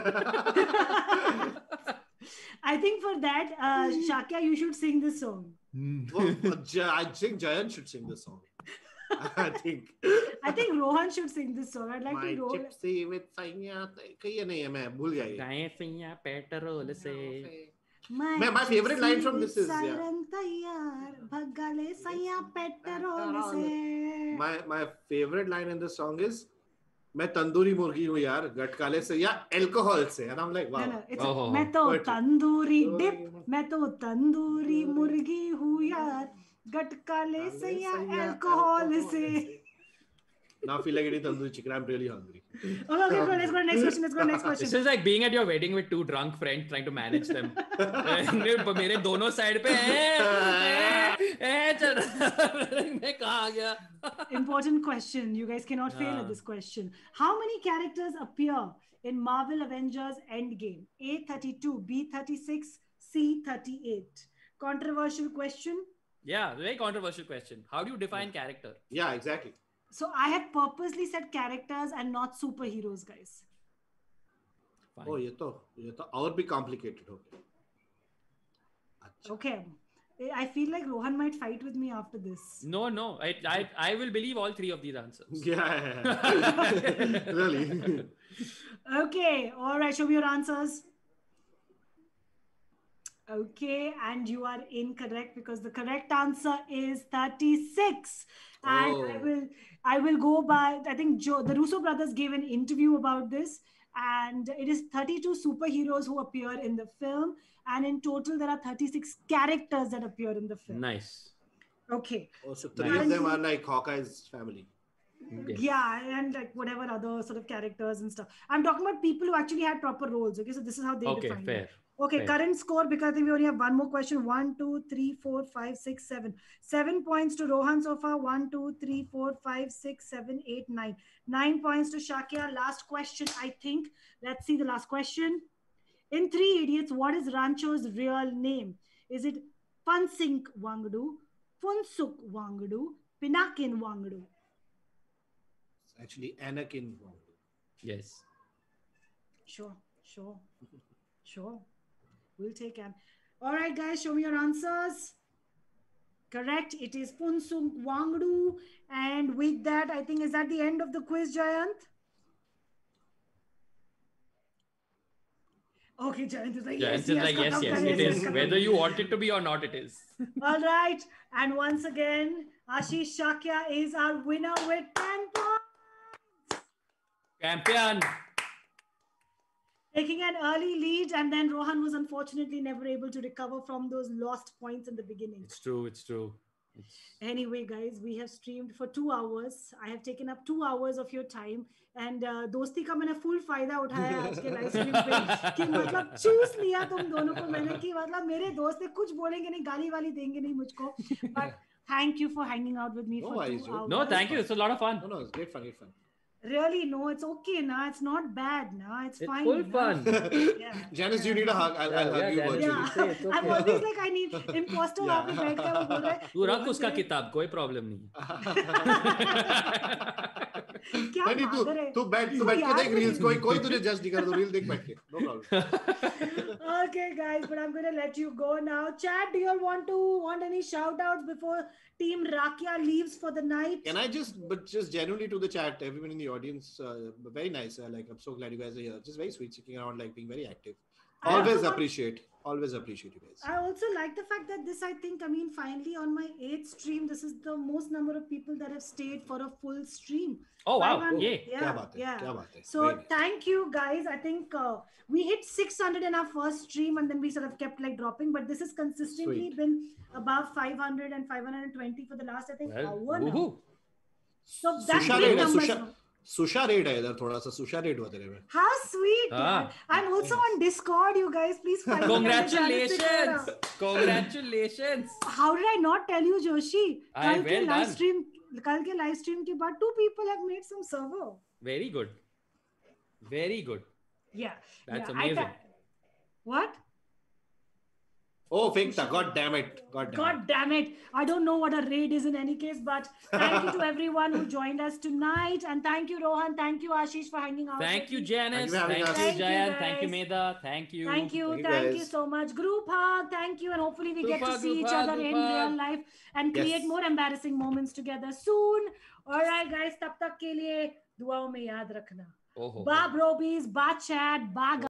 I think for that, Shakya, you should sing this song. I think Jayan should sing this song. I think Rohan should sing this song. I'd like my to roll. gypsy with सैया ये नहीं है मैं भूल गया ये. गाएं सैया पेट्रोल से. My favorite line from this is सायरन तैयार भगाले सैया पेट्रोल से. My favorite line in this song is मैं तंदूरी मुर्गी हूँ यार गटकाले से या अल्कोहल से. And I'm like wow. No, it's मैं तो तंदूरी डिप मैं तो तंदूरी मुर्गी हूँ यार गटकाले से या अल्कोहल से. Now I feel like eating tandoori chicken. I'm really hungry. Okay, let's go to next question. This is like being at your wedding with two drunk friends trying to manage them. मेरे दोनों side पे चल मैं कहाँ आ गया? Important question. You guys cannot fail at this question. How many characters appear in Marvel Avengers Endgame? A32, B36, C38. Controversial question. Yeah, very controversial question. How do you define character? Yeah, exactly. So I have purposely said characters and not superheroes, guys. Fine. Oh, ये तो और भी complicated हो गया. Okay. I feel like Rohan might fight with me after this. No. I will believe all three of these answers. Yeah. Really. Okay. All right. Show me your answers. Okay, and you are incorrect because the correct answer is 36. And I will go by, I think the Russo brothers gave an interview about this, and it is 32 superheroes who appear in the film, and in total there are 36 characters that appear in the film. Nice. Okay. Oh, so three of them are like Hawkeye's family. Yes. Yeah, and like whatever other sort of characters and stuff. I'm talking about people who actually had proper roles. Okay, so this is how they define fair. it. Okay, fair. Current score, because I think we only have one more question. 1, 2, 3, 4, 5, 6, 7. 7 points to Rohan so far. 1, 2, 3, 4, 5, 6, 7, 8, 9. 9 points to Shakya. Last question, I think. Let's see the last question. In Three Idiots, what is Rancho's real name? Is it Funsink Wangdu, Funsuk Wangdu, Pinakin Wangdu? It's actually Anakin. Yes. Sure. We'll take an. All right, guys, show me your answers. Correct. It is Funsuk Wangdu. And with that, I think, is that the end of the quiz, Jayant? Okay, Jayant is like, yes, it is. Whether you want it to be or not, it is. All right. And once again, Ashish Shakya is our winner with 10 points. Champion. Taking an early lead, and then Rohan was unfortunately never able to recover from those lost points in the beginning. It's true. Anyway, guys, we have streamed for 2 hours. I have taken up 2 hours of your time, and दोस्ती का मैंने full फायदा उठाया आज के live stream पे कि मतलब चूस लिया तुम दोनों को मैंने कि मतलब मेरे दोस्त कुछ बोलेंगे नहीं, गाली वाली देंगे नहीं मुझको. But thank you for hanging out with me for 2 hours. No, thank you. It's a lot of fun. No, it's great fun. Really, no, it's okay, nah. It's not bad, nah. It's fine. Full fun. Yeah. Janice, you need a hug. I'll hug you virtually. Yeah. Okay. I'm always like, I need imposter वहाँ पे बैठ कर वो बोल रहा है. तू रख उसका किताब, कोई प्रॉब्लम नहीं. क्या मांगर है? तू बैठ के देख रील्स, कोई तुझे जज नहीं कर, तो रील देख बैठ के. No problem. Okay, guys, but I'm going to let you go now. Chat, do you all want any shout outs before Team Rakya leaves for the night? Can I just genuinely to the chat, everyone in the audience, very nice. Like, I'm so glad you guys are here. Just very sweet, sticking around, like being very active. Always appreciate you guys. I also like the fact that this, I think, I mean, finally on my 8th stream, this is the most number of people that have stayed for a full stream. Oh, wow. 500. Yeah. Kya baat hai. So Very nice. thank you, guys. I think we hit 600 in our first stream, and then we sort of kept like dropping, but this has consistently been above 500 and 520 for the last, I think, hour now. So that's big numbers. Susha raid है इधर थोड़ा सा Susha raid हुआ तेरे में. How sweet! I'm also on Discord, you guys. Please find Congratulations! Congratulations! How did I not tell you, Joshi? Well done. कल के live stream के बाद 2 people have made some server. Very good. Very good. Yeah. That's amazing. What? Oh, fake tha. God damn it. God damn it. I don't know what a raid is in any case, but thank you to everyone who joined us tonight. And thank you, Rohan. Thank you, Ashish, for hanging out. Thank you, Janice. Thank you, Thank you, Jayan. guys. Thank you, Medha. Thank you. Thank you guys. so much. Group hug. Thank you. And hopefully we get to see each other in real life and create more embarrassing moments together soon. All right, guys. Tab tak ke liye duaon mein yaad rakhna. Ba brobies, ba chat, ba